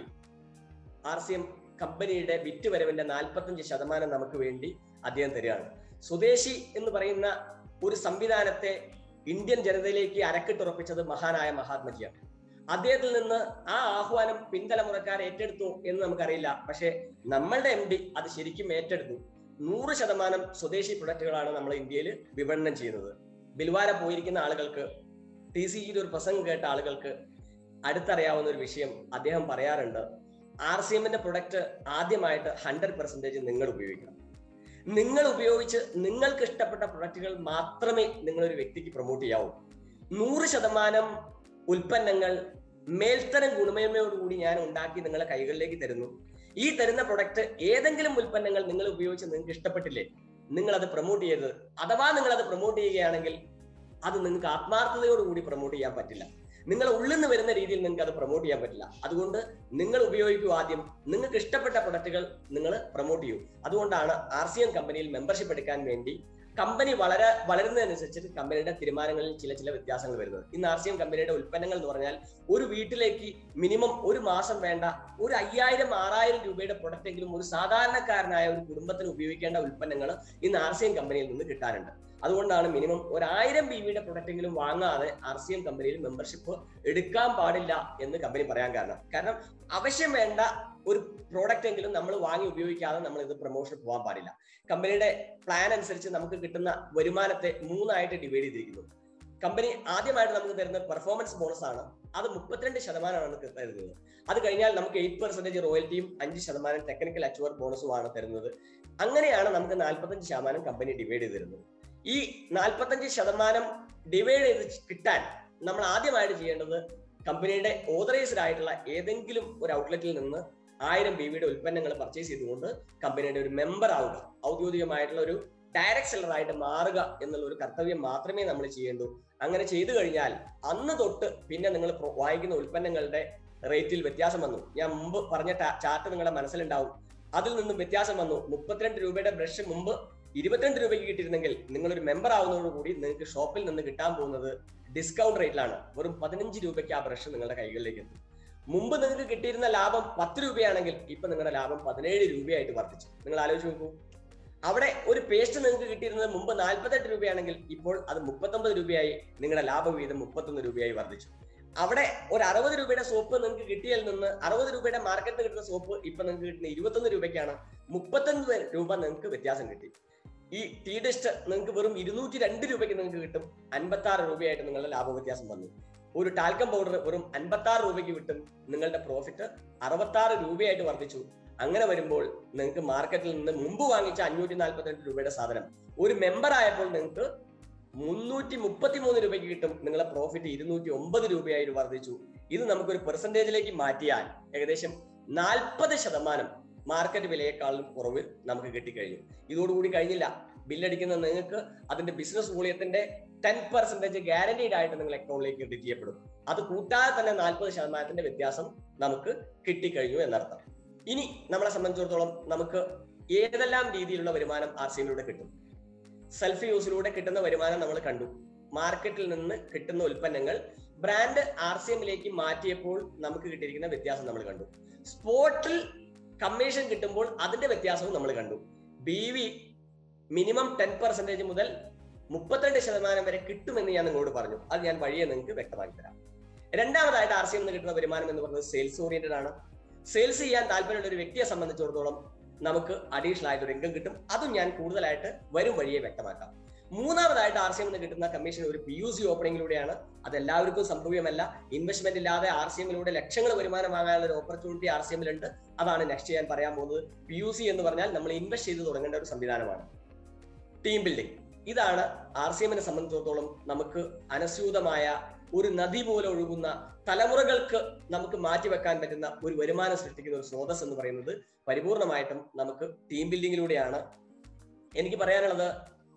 ആർ സി എം കമ്പനിയുടെ വിറ്റുവരവിന്റെ നാൽപ്പത്തഞ്ച് ശതമാനം നമുക്ക് വേണ്ടി അദ്ദേഹം തരികയാണ്. സ്വദേശി എന്ന് പറയുന്ന ഒരു സംവിധാനത്തെ ഇന്ത്യൻ ജനതയിലേക്ക് അരക്കിട്ടുറപ്പിച്ചത് മഹാനായ മഹാത്മജിയാണ്. അദ്ദേഹത്തിൽ നിന്ന് ആ ആഹ്വാനം പിൻതലമുറക്കാർ ഏറ്റെടുത്തു എന്ന് നമുക്കറിയില്ല. പക്ഷെ നമ്മളുടെ എം ഡി അത് ശരിക്കും ഏറ്റെടുത്തു. നൂറ് ശതമാനം സ്വദേശി പ്രൊഡക്റ്റുകളാണ് നമ്മൾ ഇന്ത്യയിൽ വിപണനം ചെയ്യുന്നത്. ബിൽവാര പോയിരിക്കുന്ന ആളുകൾക്ക്, ടി സി ജിയുടെ ഒരു പ്രസംഗം കേട്ട ആളുകൾക്ക് അടുത്തറിയാവുന്ന ഒരു വിഷയം അദ്ദേഹം പറയാറുണ്ട്. ആർ സി എമ്മിന്റെ പ്രൊഡക്റ്റ് ആദ്യമായിട്ട് ഹൺഡ്രഡ് പെർസെന്റേജ് നിങ്ങൾ ഉപയോഗിക്കണം. നിങ്ങൾ ഉപയോഗിച്ച് നിങ്ങൾക്ക് ഇഷ്ടപ്പെട്ട പ്രൊഡക്റ്റുകൾ മാത്രമേ നിങ്ങളൊരു വ്യക്തിക്ക് പ്രൊമോട്ട് ചെയ്യാവൂ. നൂറ് ശതമാനം ഉൽപ്പന്നങ്ങൾ മേൽത്തരം ഗുണമേന്മയോടുകൂടി ഞാൻ ഉണ്ടാക്കി നിങ്ങളെ കൈകളിലേക്ക് തരുന്നു. ഈ തരുന്ന പ്രൊഡക്റ്റ് ഏതെങ്കിലും ഉൽപ്പന്നങ്ങൾ നിങ്ങൾ ഉപയോഗിച്ച് നിങ്ങൾക്ക് ഇഷ്ടപ്പെട്ടില്ലേ, നിങ്ങൾ അത് പ്രൊമോട്ട് ചെയ്യരുത്. അഥവാ നിങ്ങൾ അത് പ്രൊമോട്ട് ചെയ്യുകയാണെങ്കിൽ അത് നിങ്ങൾക്ക് ആത്മാർത്ഥതയോടുകൂടി പ്രൊമോട്ട് ചെയ്യാൻ പറ്റില്ല. നിങ്ങളെ ഉള്ളിൽ നിന്ന് വരുന്ന രീതിയിൽ നിങ്ങൾക്ക് അത് പ്രൊമോട്ട് ചെയ്യാൻ പറ്റില്ല. അതുകൊണ്ട് നിങ്ങൾ ഉപയോഗിക്കൂ. ആദ്യം നിങ്ങൾക്ക് ഇഷ്ടപ്പെട്ട പ്രൊഡക്റ്റുകൾ നിങ്ങൾ പ്രൊമോട്ട് ചെയ്യൂ. അതുകൊണ്ടാണ് ആർ സി എം കമ്പനിയിൽ മെമ്പർഷിപ്പ് എടുക്കാൻ വേണ്ടി കമ്പനി വളരെ വളരുന്നതനുസരിച്ച് കമ്പനിയുടെ തീരുമാനങ്ങളിൽ ചില ചില വ്യത്യാസങ്ങൾ വരുന്നത്. ഇന്ന് ആർ സി എം കമ്പനിയുടെ ഉൽപ്പന്നങ്ങൾ എന്ന് പറഞ്ഞാൽ ഒരു വീട്ടിലേക്ക് മിനിമം ഒരു മാസം വേണ്ട ഒരു അയ്യായിരം ആറായിരം രൂപയുടെ പ്രൊഡക്റ്റ് എങ്കിലും ഒരു സാധാരണക്കാരനായ ഒരു കുടുംബത്തിന് ഉപയോഗിക്കേണ്ട ഉൽപ്പന്നങ്ങൾ ഇന്ന് ആർ സി എം കമ്പനിയിൽ നിന്ന് കിട്ടാറുണ്ട്. അതുകൊണ്ടാണ് മിനിമം ഒരായിരം ബി വിയുടെ പ്രൊഡക്റ്റ് എങ്കിലും വാങ്ങാതെ ആർ സി എം കമ്പനിയിൽ മെമ്പർഷിപ്പ് എടുക്കാൻ പാടില്ല എന്ന് കമ്പനി പറയാൻ കാരണം കാരണം ആവശ്യം വേണ്ട ഒരു പ്രോഡക്റ്റ് എങ്കിലും നമ്മൾ വാങ്ങി ഉപയോഗിക്കാതെ നമ്മൾ ഇത് പ്രൊമോഷൻ പോകാൻ പാടില്ല. കമ്പനിയുടെ പ്ലാൻ അനുസരിച്ച് നമുക്ക് കിട്ടുന്ന വരുമാനത്തെ മൂന്നായിട്ട് ഡിവൈഡ് ചെയ്തിരിക്കുന്നു. കമ്പനി ആദ്യമായിട്ട് നമുക്ക് തരുന്ന പെർഫോമൻസ് ബോണസ് ആണ്. അത് മുപ്പത്തിരണ്ട് ശതമാനമാണ് തരുന്നത്. അത് കഴിഞ്ഞാൽ നമുക്ക് എയ്റ്റ് പെർസെന്റേജ് റോയൽറ്റിയും അഞ്ച് ശതമാനം ടെക്നിക്കൽ അച്ചുവർ ബോണസുമാണ് തരുന്നത്. അങ്ങനെയാണ് നമുക്ക് നാൽപ്പത്തഞ്ച് ശതമാനം കമ്പനി ഡിവൈഡ് ചെയ്ത് തരുന്നത്. ഈ നാൽപ്പത്തഞ്ച് ശതമാനം ഡിവൈഡ് ചെയ്ത് കിട്ടാൻ നമ്മൾ ആദ്യമായിട്ട് ചെയ്യേണ്ടത് കമ്പനിയുടെ ഓതറൈസ്ഡ് ആയിട്ടുള്ള ഏതെങ്കിലും ഒരു ഔട്ട്ലെറ്റിൽ നിന്ന് ആയിരം ബി വിയുടെ ഉൽപ്പന്നങ്ങൾ പർച്ചേസ് ചെയ്തുകൊണ്ട് കമ്പനിയുടെ ഒരു മെമ്പർ ആവുക, ഔദ്യോഗികമായിട്ടുള്ള ഒരു ഡയറക്ട് സെല്ലർ ആയിട്ട് മാറുക എന്നുള്ള ഒരു കർത്തവ്യം മാത്രമേ നമ്മൾ ചെയ്യേണ്ടൂ. അങ്ങനെ ചെയ്തു കഴിഞ്ഞാൽ അന്ന് തൊട്ട് പിന്നെ നിങ്ങൾ വാങ്ങിക്കുന്ന ഉൽപ്പന്നങ്ങളുടെ റേറ്റിൽ വ്യത്യാസം വന്നു. ഞാൻ മുമ്പ് പറഞ്ഞ ചാർട്ട് നിങ്ങളുടെ മനസ്സിലുണ്ടാവും. അതിൽ നിന്നും വ്യത്യാസം വന്നു. മുപ്പത്തിരണ്ട് രൂപയുടെ ബ്രഷ് മുമ്പ് ഇരുപത്തിരണ്ട് രൂപയ്ക്ക് കിട്ടിയിരുന്നെങ്കിൽ നിങ്ങളൊരു മെമ്പർ ആവുന്നതോടുകൂടി നിങ്ങൾക്ക് ഷോപ്പിൽ നിന്ന് കിട്ടാൻ പോകുന്നത് ഡിസ്കൗണ്ട് റേറ്റിലാണ്. വെറും പതിനഞ്ച് രൂപയ്ക്ക് ആ ബ്രഷ് നിങ്ങളുടെ കൈകളിലേക്ക് എത്തും. മുമ്പ് നിങ്ങൾക്ക് കിട്ടിയിരുന്ന ലാഭം പത്ത് രൂപയാണെങ്കിൽ ഇപ്പൊ നിങ്ങളുടെ ലാഭം പതിനേഴ് രൂപയായിട്ട് വർദ്ധിച്ചു. നിങ്ങൾ ആലോചിച്ച് നോക്കൂ. അവിടെ ഒരു പേസ്റ്റ് നിങ്ങൾക്ക് കിട്ടിയിരുന്നത് മുമ്പ് നാൽപ്പത്തെട്ട് രൂപയാണെങ്കിൽ ഇപ്പോൾ അത് മുപ്പത്തൊമ്പത് രൂപയായി. നിങ്ങളുടെ ലാഭവിഹിതം മുപ്പത്തൊന്ന് രൂപയായി വർദ്ധിച്ചു. അവിടെ ഒരു അറുപത് രൂപയുടെ സോപ്പ് നിങ്ങൾക്ക് കിട്ടിയതിൽ നിന്ന് അറുപത് രൂപയുടെ മാർക്കറ്റിൽ കിട്ടുന്ന സോപ്പ് ഇപ്പൊ നിങ്ങൾക്ക് കിട്ടുന്ന ഇരുപത്തൊന്ന് രൂപയ്ക്കാണ്. മുപ്പത്തൊന്ന് രൂപ നിങ്ങൾക്ക് വ്യത്യാസം കിട്ടി. ഈ ടീ ഡസ്റ്റ് നിങ്ങൾക്ക് വെറും ഇരുന്നൂറ്റി രണ്ട് രൂപയ്ക്ക് നിങ്ങൾക്ക് കിട്ടും. അൻപത്തി ആറ് രൂപയായിട്ട് നിങ്ങളുടെ ലാഭ വ്യത്യാസം വന്നു. ഒരു ടാൽക്കം പൗഡർ വെറും അൻപത്തി ആറ് രൂപയ്ക്ക് കിട്ടും. നിങ്ങളുടെ പ്രോഫിറ്റ് അറുപത്തി ആറ് രൂപയായിട്ട് വർദ്ധിച്ചു. അങ്ങനെ വരുമ്പോൾ നിങ്ങൾക്ക് മാർക്കറ്റിൽ നിന്ന് മുമ്പ് വാങ്ങിച്ച അഞ്ഞൂറ്റി നാൽപ്പത്തിരണ്ട് രൂപയുടെ സാധനം ഒരു മെമ്പർ ആയപ്പോൾ നിങ്ങൾക്ക് മുന്നൂറ്റി മുപ്പത്തി മൂന്ന് രൂപയ്ക്ക് കിട്ടും. നിങ്ങളുടെ പ്രോഫിറ്റ് ഇരുന്നൂറ്റി ഒമ്പത് രൂപയായിട്ട് വർദ്ധിച്ചു. ഇത് നമുക്കൊരു പെർസെന്റേജിലേക്ക് മാറ്റിയാൽ ഏകദേശം നാൽപ്പത് ശതമാനം മാർക്കറ്റ് വിലയേക്കാളും കുറവ് നമുക്ക് കിട്ടിക്കഴിഞ്ഞു. ഇതോടുകൂടി കഴിഞ്ഞില്ല. ബില്ലടിക്കുന്ന നിങ്ങൾക്ക് അതിന്റെ ബിസിനസ് മൂല്യത്തിന്റെ ടെൻ പെർസെന്റേജ് ഗ്യാരണ്ടീഡ് ആയിട്ട് നിങ്ങൾ അക്കൗണ്ടിലേക്ക് ക്രെഡിറ്റ് ചെയ്യപ്പെടും. അത് കൂട്ടാതെ തന്നെ നാൽപ്പത് ശതമാനത്തിന്റെ വ്യത്യാസം നമുക്ക് കിട്ടിക്കഴിഞ്ഞു എന്നർത്ഥം. ഇനി നമ്മളെ സംബന്ധിച്ചിടത്തോളം നമുക്ക് ഏതെല്ലാം രീതിയിലുള്ള വരുമാനം ആർ സി എമ്മിലൂടെ കിട്ടും? സെൽഫ് യൂസിലൂടെ കിട്ടുന്ന വരുമാനം നമ്മൾ കണ്ടു. മാർക്കറ്റിൽ നിന്ന് കിട്ടുന്ന ഉൽപ്പന്നങ്ങൾ ബ്രാൻഡ് ആർ സി എമ്മിലേക്ക് മാറ്റിയപ്പോൾ നമുക്ക് കിട്ടിയിരിക്കുന്ന വ്യത്യാസം നമ്മൾ കണ്ടു. സ്പോട്ടിൽ കമ്മീഷൻ കിട്ടുമ്പോൾ അതിന്റെ വ്യത്യാസവും നമ്മൾ കണ്ടു. B V minimum ten percentage മുതൽ മുപ്പത്തിരണ്ട് ശതമാനം വരെ കിട്ടുമെന്ന് ഞാൻ നിങ്ങളോട് പറഞ്ഞു. അത് ഞാൻ വഴിയെ നിങ്ങൾക്ക് വ്യക്തമാക്കി തരാം. രണ്ടാമതായിട്ട് ആർ സി എം കിട്ടുന്ന വരുമാനം എന്ന് പറയുന്നത് സെയിൽസ് ഓറിയന്റഡ് ആണ്. സെയിൽസ് ചെയ്യാൻ താല്പര്യമുള്ള ഒരു വ്യക്തിയെ സംബന്ധിച്ചിടത്തോളം നമുക്ക് അഡീഷണൽ ആയിട്ട് ഒരു ഇൻകം കിട്ടും. അതും ഞാൻ കൂടുതലായിട്ട് വരും വഴിയെ വ്യക്തമാക്കാം. മൂന്നാമതായിട്ട് ആർ സി എമ്മിന് കിട്ടുന്ന കമ്മീഷൻ ഒരു പി യു സി ഓപ്പണിംഗിലൂടെയാണ്. അത് എല്ലാവർക്കും സംഭവ്യമല്ല. ഇൻവെസ്റ്റ്മെന്റ് ഇല്ലാതെ ആർ സി എമ്മിലൂടെ ലക്ഷങ്ങൾ വരുമാനം വാങ്ങാനുള്ള ഒരു ഓപ്പർച്യൂണിറ്റി ആർ സി എമ്മിലുണ്ട്. അതാണ് നെക്സ്റ്റ് ചെയ്യാൻ പറയാൻ പോകുന്നത്. പി യു സി എന്ന് പറഞ്ഞാൽ നമ്മൾ ഇൻവെസ്റ്റ് ചെയ്ത് തുടങ്ങേണ്ട ഒരു സംവിധാനമാണ്. Team building. ഇതാണ് ആർ സി എമ്മിനെ സംബന്ധിച്ചിടത്തോളം നമുക്ക് അനസ്യൂതമായ ഒരു നദി പോലെ ഒഴുകുന്ന തലമുറകൾക്ക് നമുക്ക് മാറ്റിവെക്കാൻ പറ്റുന്ന ഒരു വരുമാനം സൃഷ്ടിക്കുന്ന ഒരു സ്രോതസ് എന്ന് പറയുന്നത് പരിപൂർണമായിട്ടും നമുക്ക് ടീം ബിൽഡിങ്ങിലൂടെയാണ്. എനിക്ക് പറയാനുള്ളത്,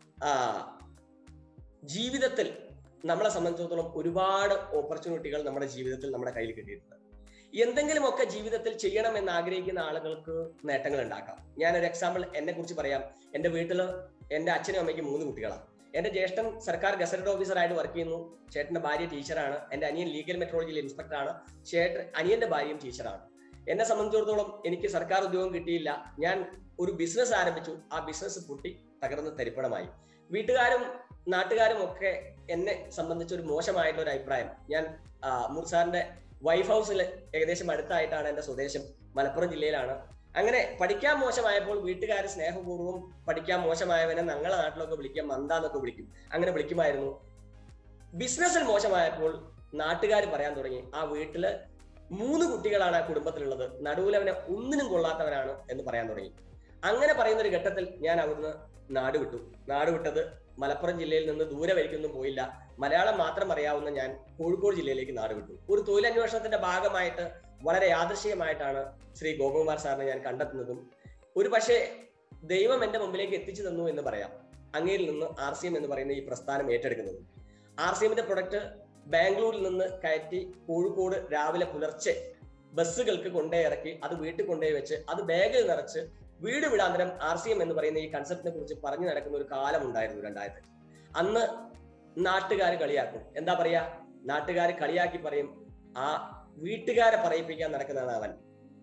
ജീവിതത്തിൽ നമ്മളെ സംബന്ധിച്ചിടത്തോളം ഒരുപാട് ഓപ്പർച്യൂണിറ്റികൾ നമ്മുടെ ജീവിതത്തിൽ നമ്മുടെ കയ്യിൽ കിട്ടിയിട്ടുണ്ട്. എന്തെങ്കിലുമൊക്കെ ജീവിതത്തിൽ ചെയ്യണം എന്ന് ആഗ്രഹിക്കുന്ന ആളുകൾക്ക് നേട്ടങ്ങൾ ഉണ്ടാക്കാം. ഞാനൊരു എക്സാമ്പിൾ എന്നെ കുറിച്ച് പറയാം. എൻ്റെ വീട്ടിൽ എന്റെ അച്ഛനും അമ്മയ്ക്കും മൂന്ന് കുട്ടികളാണ്. എന്റെ ജ്യേഷ്ഠൻ സർക്കാർ ഗസറ്റഡ് ഓഫീസറായിട്ട് വർക്ക് ചെയ്യുന്നു. ചേട്ടന്റെ ഭാര്യ ടീച്ചറാണ്. എന്റെ അനിയൻ ലീഗൽ മെട്രോളജിയിൽ ഇൻസ്പെക്ടറാണ്. ചേട്ടൻ അനിയന്റെ ഭാര്യയും ടീച്ചറാണ്. എന്നെ സംബന്ധിച്ചിടത്തോളം എനിക്ക് സർക്കാർ ഉദ്യോഗം കിട്ടിയില്ല. ഞാൻ ഒരു ബിസിനസ് ആരംഭിച്ചു. ആ ബിസിനസ് പൊട്ടി തകർന്ന് തരിപ്പണമായി. വീട്ടുകാരും നാട്ടുകാരും ഒക്കെ എന്നെ സംബന്ധിച്ച് ഒരു മോശമായിട്ടുള്ള ഒരു അഭിപ്രായം. ഞാൻ മൂർസാറിന്റെ വൈഫ് ഹൗസിൽ ഏകദേശം അടുത്തായിട്ടാണ് എന്റെ സ്വദേശം. മലപ്പുറം ജില്ലയിലാണ്. അങ്ങനെ പഠിക്കാൻ മോശമായപ്പോൾ വീട്ടുകാർ സ്നേഹപൂർവ്വം പഠിക്കാൻ മോശമായവനെ ഞങ്ങളുടെ നാട്ടിലൊക്കെ വിളിക്കുക മന്ദാന്നൊക്കെ വിളിക്കും. അങ്ങനെ വിളിക്കുമായിരുന്നു. ബിസിനസ്സിൽ മോശമായപ്പോൾ നാട്ടുകാർ പറയാൻ തുടങ്ങി, ആ വീട്ടില് മൂന്ന് കുട്ടികളാണ് ആ കുടുംബത്തിലുള്ളത്, നടുവിലവനെ ഒന്നിനും കൊള്ളാത്തവനാണ് എന്ന് പറയാൻ തുടങ്ങി. അങ്ങനെ പറയുന്ന ഒരു ഘട്ടത്തിൽ ഞാൻ അവിടുന്ന് നാട് വിട്ടു. നാട് വിട്ടത് മലപ്പുറം ജില്ലയിൽ നിന്ന് ദൂരെ വരിക്കൊന്നും പോയില്ല. മലയാളം മാത്രം അറിയാവുന്ന ഞാൻ കോഴിക്കോട് ജില്ലയിലേക്ക് നാട് വിട്ടു. ഒരു തൊഴിലന്വേഷണത്തിന്റെ ഭാഗമായിട്ട് വളരെ യാദൃശ്ചികമായിട്ടാണ് ശ്രീ ഗോപകുമാർ സാറിനെ ഞാൻ കണ്ടെത്തുന്നതും ഒരു പക്ഷേ ദൈവം എന്റെ മുമ്പിലേക്ക് എത്തിച്ചു തന്നു എന്ന് പറയാം. അങ്ങയിൽ നിന്ന് ആർ സി എം എന്ന് പറയുന്ന ഈ പ്രസ്ഥാനം ഏറ്റെടുക്കുന്നത്. ആർ സി എമ്മിന്റെ പ്രൊഡക്റ്റ് ബാംഗ്ലൂരിൽ നിന്ന് കയറ്റി കോഴിക്കോട് രാവിലെ പുലർച്ചെ ബസ്സുകൾക്ക് കൊണ്ടേ ഇറക്കി അത് വീട്ടിൽ കൊണ്ടുപോയി വെച്ച് അത് ബാഗിൽ നിറച്ച് വീട് വിടാന്തരം ആർ സി എം എന്ന് പറയുന്ന ഈ കൺസെപ്റ്റിനെ കുറിച്ച് പറഞ്ഞു നടക്കുന്ന ഒരു കാലം ഉണ്ടായിരുന്നു രണ്ടായിരത്തി. അന്ന് നാട്ടുകാർ കളിയാക്കും. എന്താ പറയാ, നാട്ടുകാർ കളിയാക്കി പറയും, ആ വീട്ടുകാരെ പറയിപ്പിക്കാൻ നടക്കുന്നതാണ് അവൻ.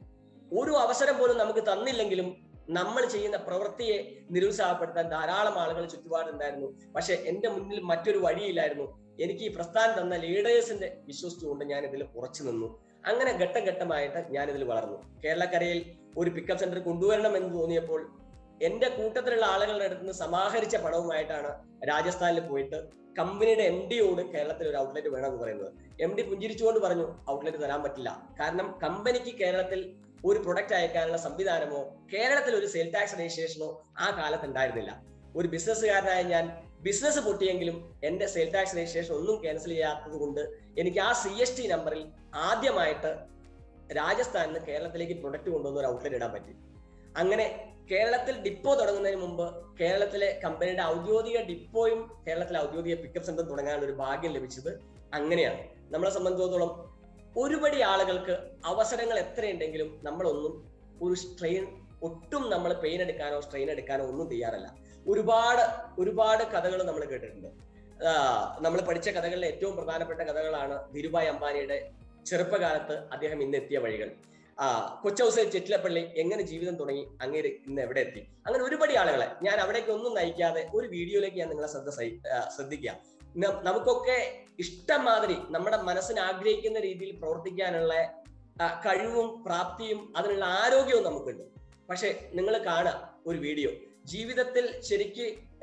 ഒരു അവസരം പോലും നമുക്ക് തന്നില്ലെങ്കിലും നമ്മൾ ചെയ്യുന്ന പ്രവൃത്തിയെ നിരുത്സാഹപ്പെടുത്താൻ ധാരാളം ആളുകൾ ചുറ്റുപാടുണ്ടായിരുന്നു. പക്ഷെ എന്റെ മുന്നിൽ മറ്റൊരു വഴിയില്ലായിരുന്നു. എനിക്ക് ഈ പ്രസ്ഥാനം തന്ന ലീഡേഴ്സിന്റെ വിശ്വസിച്ചുകൊണ്ട് ഞാൻ ഇതിൽ ഉറച്ചു നിന്നു. അങ്ങനെ ഘട്ടം ഘട്ടമായിട്ട് ഞാൻ ഇതിൽ വളർന്നു. കേരളക്കരയിൽ ഒരു പിക്കപ്പ് സെന്റർ കൊണ്ടുവരണം എന്ന് തോന്നിയപ്പോൾ എന്റെ കൂട്ടത്തിലുള്ള ആളുകളുടെ അടുത്ത് നിന്ന് സമാഹരിച്ച പണവുമായിട്ടാണ് രാജസ്ഥാനിൽ പോയിട്ട് കമ്പനിയുടെ എം ഡിയോട് കേരളത്തിൽ ഒരു ഔട്ട്ലെറ്റ് വേണമെന്ന് പറയുന്നത്. എം ഡി പുഞ്ചിരിച്ചുകൊണ്ട് പറഞ്ഞു, ഔട്ട്ലെറ്റ് തരാൻ പറ്റില്ല. കാരണം കമ്പനിക്ക് കേരളത്തിൽ ഒരു പ്രൊഡക്റ്റ് അയക്കാനുള്ള സംവിധാനമോ കേരളത്തിൽ ഒരു സെയിൽ ടാക്സ് രജിസ്ട്രേഷനോ ആ കാലത്ത് ഉണ്ടായിരുന്നില്ല. ഒരു ബിസിനസ്സുകാരനായ ഞാൻ ബിസിനസ് പൊട്ടിയെങ്കിലും എന്റെ സെയിൽ ടാക്സ് രജിസ്ട്രേഷൻ ഒന്നും ക്യാൻസൽ ചെയ്യാത്തത് കൊണ്ട് എനിക്ക് ആ സി എസ് ടി നമ്പറിൽ ആദ്യമായിട്ട് രാജസ്ഥാനിൽ നിന്ന് കേരളത്തിലേക്ക് പ്രൊഡക്റ്റ് കൊണ്ടുവന്ന ഒരു ഔട്ട്ലെറ്റ് ഇടാൻ പറ്റി. അങ്ങനെ കേരളത്തിൽ ഡിപ്പോ തുടങ്ങുന്നതിന് മുമ്പ് കേരളത്തിലെ കമ്പനിയുടെ ഔദ്യോഗിക ഡിപ്പോയും കേരളത്തിലെ ഔദ്യോഗിക പിക്കപ്പ് സെന്ററും തുടങ്ങാനുള്ള ഒരു ഭാഗ്യം ലഭിച്ചത് അങ്ങനെയാണ്. നമ്മളെ സംബന്ധിച്ചിടത്തോളം ഒരുപടി ആളുകൾക്ക് അവസരങ്ങൾ എത്രയുണ്ടെങ്കിലും നമ്മളൊന്നും ഒരു സ്ട്രെയിൻ ഒട്ടും നമ്മൾ പെയിൻ എടുക്കാനോ സ്ട്രെയിൻ എടുക്കാനോ ഒന്നും തയ്യാറല്ല. ഒരുപാട് ഒരുപാട് കഥകൾ നമ്മൾ കേട്ടിട്ടുണ്ട്. നമ്മൾ പഠിച്ച കഥകളിലെ ഏറ്റവും പ്രധാനപ്പെട്ട കഥകളാണ് ധീരുഭായ് അംബാനിയുടെ ചെറുപ്പകാലത്ത് അദ്ദേഹം ഇന്ന് എത്തിയ വഴികൾ. ആ കൊച്ചൗസെ ചെറ്റിലപ്പള്ളി എങ്ങനെ ജീവിതം തുടങ്ങി, അങ്ങേര് ഇന്ന് എവിടെ എത്തി. അങ്ങനെ ഒരുപടി ആളുകളെ ഞാൻ അവിടേക്ക് ഒന്നും നയിക്കാതെ ഒരു വീഡിയോയിലേക്ക് ഞാൻ നിങ്ങളെ ശ്രദ്ധ ശ്രദ്ധിക്കുക. നമുക്കൊക്കെ ഇഷ്ടം മാതിരി നമ്മുടെ മനസ്സിന് ആഗ്രഹിക്കുന്ന രീതിയിൽ പ്രവർത്തിക്കാനുള്ള കഴിവും പ്രാപ്തിയും അതിനുള്ള ആരോഗ്യവും നമുക്കുണ്ട്. പക്ഷെ നിങ്ങൾ കാണുക ഒരു വീഡിയോ, ജീവിതത്തിൽ ശരിക്ക്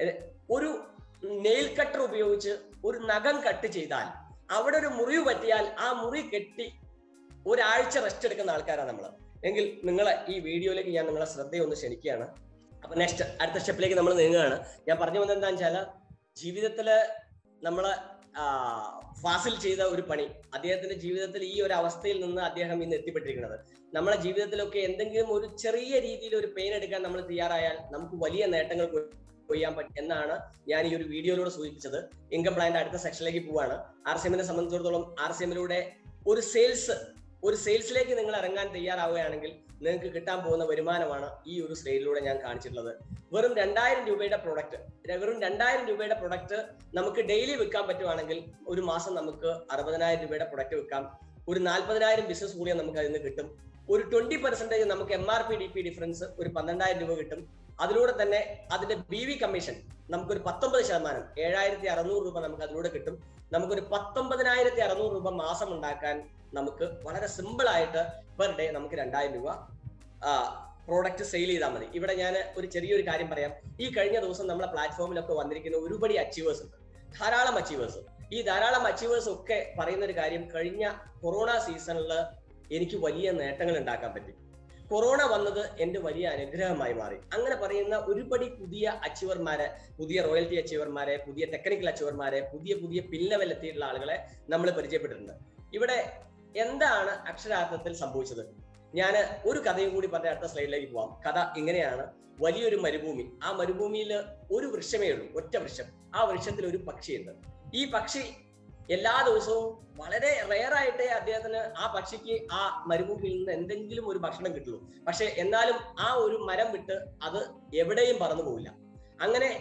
ഒരു നെയിൽ കട്ടർ ഉപയോഗിച്ച് ഒരു നഖം കട്ട് ചെയ്താൽ അവിടെ ഒരു മുറിവ് പറ്റിയാൽ ആ മുറി കെട്ടി ഒരാഴ്ച റെസ്റ്റ് എടുക്കുന്ന ആൾക്കാരാണ് നമ്മൾ. എങ്കിൽ നിങ്ങളെ ഈ വീഡിയോയിലേക്ക് ഞാൻ നിങ്ങളെ ശ്രദ്ധയൊന്ന് ക്ഷണിക്കുകയാണ്. അപ്പൊ നെക്സ്റ്റ് അടുത്ത സ്റ്റെപ്പിലേക്ക് നമ്മൾ നീങ്ങുകയാണ്. ഞാൻ പറഞ്ഞു വന്നത് എന്താണെന്ന് വെച്ചാൽ, ജീവിതത്തില് നമ്മള് ഫാസിൽ ചെയ്ത ഒരു പണി അദ്ദേഹത്തിന്റെ ജീവിതത്തിൽ ഈ ഒരു അവസ്ഥയിൽ നിന്ന് അദ്ദേഹം ഇന്ന് എത്തിപ്പെട്ടിരിക്കുന്നത്. നമ്മളെ ജീവിതത്തിലൊക്കെ എന്തെങ്കിലും ഒരു ചെറിയ രീതിയിൽ ഒരു പെയിൻ എടുക്കാൻ നമ്മൾ തയ്യാറായാൽ നമുക്ക് വലിയ നേട്ടങ്ങൾ കൊയ്യാൻ പറ്റും എന്നാണ് ഞാൻ ഈ ഒരു വീഡിയോയിലൂടെ സൂചിപ്പിച്ചത്. ഇൻകം പ്ലാന്റെ അടുത്ത സെക്ഷനിലേക്ക് പോവാണ്. ആർ സി എമ്മിനെ സംബന്ധിച്ചിടത്തോളം ആർ സി എമ്മിലൂടെ ഒരു സെയിൽസ് ഒരു സെയിൽസിലേക്ക് നിങ്ങൾ ഇറങ്ങാൻ തയ്യാറാവുകയാണെങ്കിൽ നിങ്ങൾക്ക് കിട്ടാൻ പോകുന്ന വരുമാനമാണ് ഈ ഒരു സ്ലൈഡിലൂടെ ഞാൻ കാണിച്ചിട്ടുള്ളത്. വെറും രണ്ടായിരം രൂപയുടെ പ്രൊഡക്റ്റ് വെറും രണ്ടായിരം രൂപയുടെ പ്രൊഡക്റ്റ് നമുക്ക് ഡെയിലി വിൽക്കാൻ പറ്റുവാണെങ്കിൽ ഒരു മാസം നമുക്ക് അറുപതിനായിരം രൂപയുടെ പ്രൊഡക്റ്റ് വിൽക്കാം. ഒരു നാൽപ്പതിനായിരം ബിസിനസ് കൂടിയ നമുക്ക് അതിൽ നിന്ന് കിട്ടും. ഒരു ട്വന്റി പെർസെന്റേജ് നമുക്ക് M R P D P difference ഒരു പന്ത്രണ്ടായിരം രൂപ കിട്ടും. അതിലൂടെ തന്നെ അതിന്റെ ബി വി കമ്മീഷൻ നമുക്കൊരു പത്തൊമ്പത് ശതമാനം ഏഴായിരത്തി അറുന്നൂറ് രൂപ നമുക്ക് അതിലൂടെ കിട്ടും. നമുക്കൊരു പത്തൊമ്പതിനായിരത്തി അറുന്നൂറ് രൂപ മാസം ഉണ്ടാക്കാൻ നമുക്ക് വളരെ സിമ്പിൾ ആയിട്ട് പെർ ഡേ നമുക്ക് രണ്ടായിരം രൂപ പ്രോഡക്റ്റ് സെയിൽ ചെയ്താൽ മതി. ഇവിടെ ഞാൻ ഒരു ചെറിയൊരു കാര്യം പറയാം. ഈ കഴിഞ്ഞ ദിവസം നമ്മളെ പ്ലാറ്റ്ഫോമിലൊക്കെ വന്നിരിക്കുന്ന ഒരുപടി അച്ചീവേഴ്സ് ഉണ്ട്, ധാരാളം അച്ചീവേഴ്സ്. ഈ ധാരാളം അച്ചീവേഴ്സ് ഒക്കെ പറയുന്ന ഒരു കാര്യം, കഴിഞ്ഞ കൊറോണ സീസണിൽ എനിക്ക് വലിയ നേട്ടങ്ങൾ ഉണ്ടാക്കാൻ പറ്റി. കൊറോണ വന്നത് എന്റെ വലിയ അനുഗ്രഹമായി മാറി. അങ്ങനെ പറയുന്ന ഒരുപടി പുതിയ അച്ചീവർമാരെ, പുതിയ റോയൽറ്റി അച്ചീവർമാരെ, പുതിയ ടെക്നിക്കൽ അച്ചീവർമാരെ, പുതിയ പുതിയ പിൻ ലെവൽ എത്തിയിട്ടുള്ള ആളുകളെ നമ്മൾ പരിചയപ്പെട്ടിട്ടുണ്ട്. ഇവിടെ എന്താണ് അക്ഷരാർത്ഥത്തിൽ സംഭവിച്ചത്? ഞാൻ ഒരു കഥയും കൂടി പറഞ്ഞ അടുത്ത സ്ലൈഡിലേക്ക് പോവാം. കഥ ഇങ്ങനെയാണ്. വലിയൊരു മരുഭൂമി, ആ മരുഭൂമിയിൽ ഒരു വൃക്ഷമേ ഉള്ളൂ, ഒറ്റ വൃക്ഷം. ആ വൃക്ഷത്തിൽ ഒരു പക്ഷിയുണ്ട്. ഈ പക്ഷി എല്ലാ ദിവസവും വളരെ റെയറായിട്ടേ അദ്ദേഹത്തിന് ആ പക്ഷിക്ക് ആ മരുഭൂമിയിൽ നിന്ന് എന്തെങ്കിലും ഒരു ഭക്ഷണം കിട്ടുള്ളൂ. പക്ഷെ എന്നാലും ആ ഒരു മരം വിട്ട് അത് എവിടെയും പറന്നു പോവില്ല. അങ്ങനെ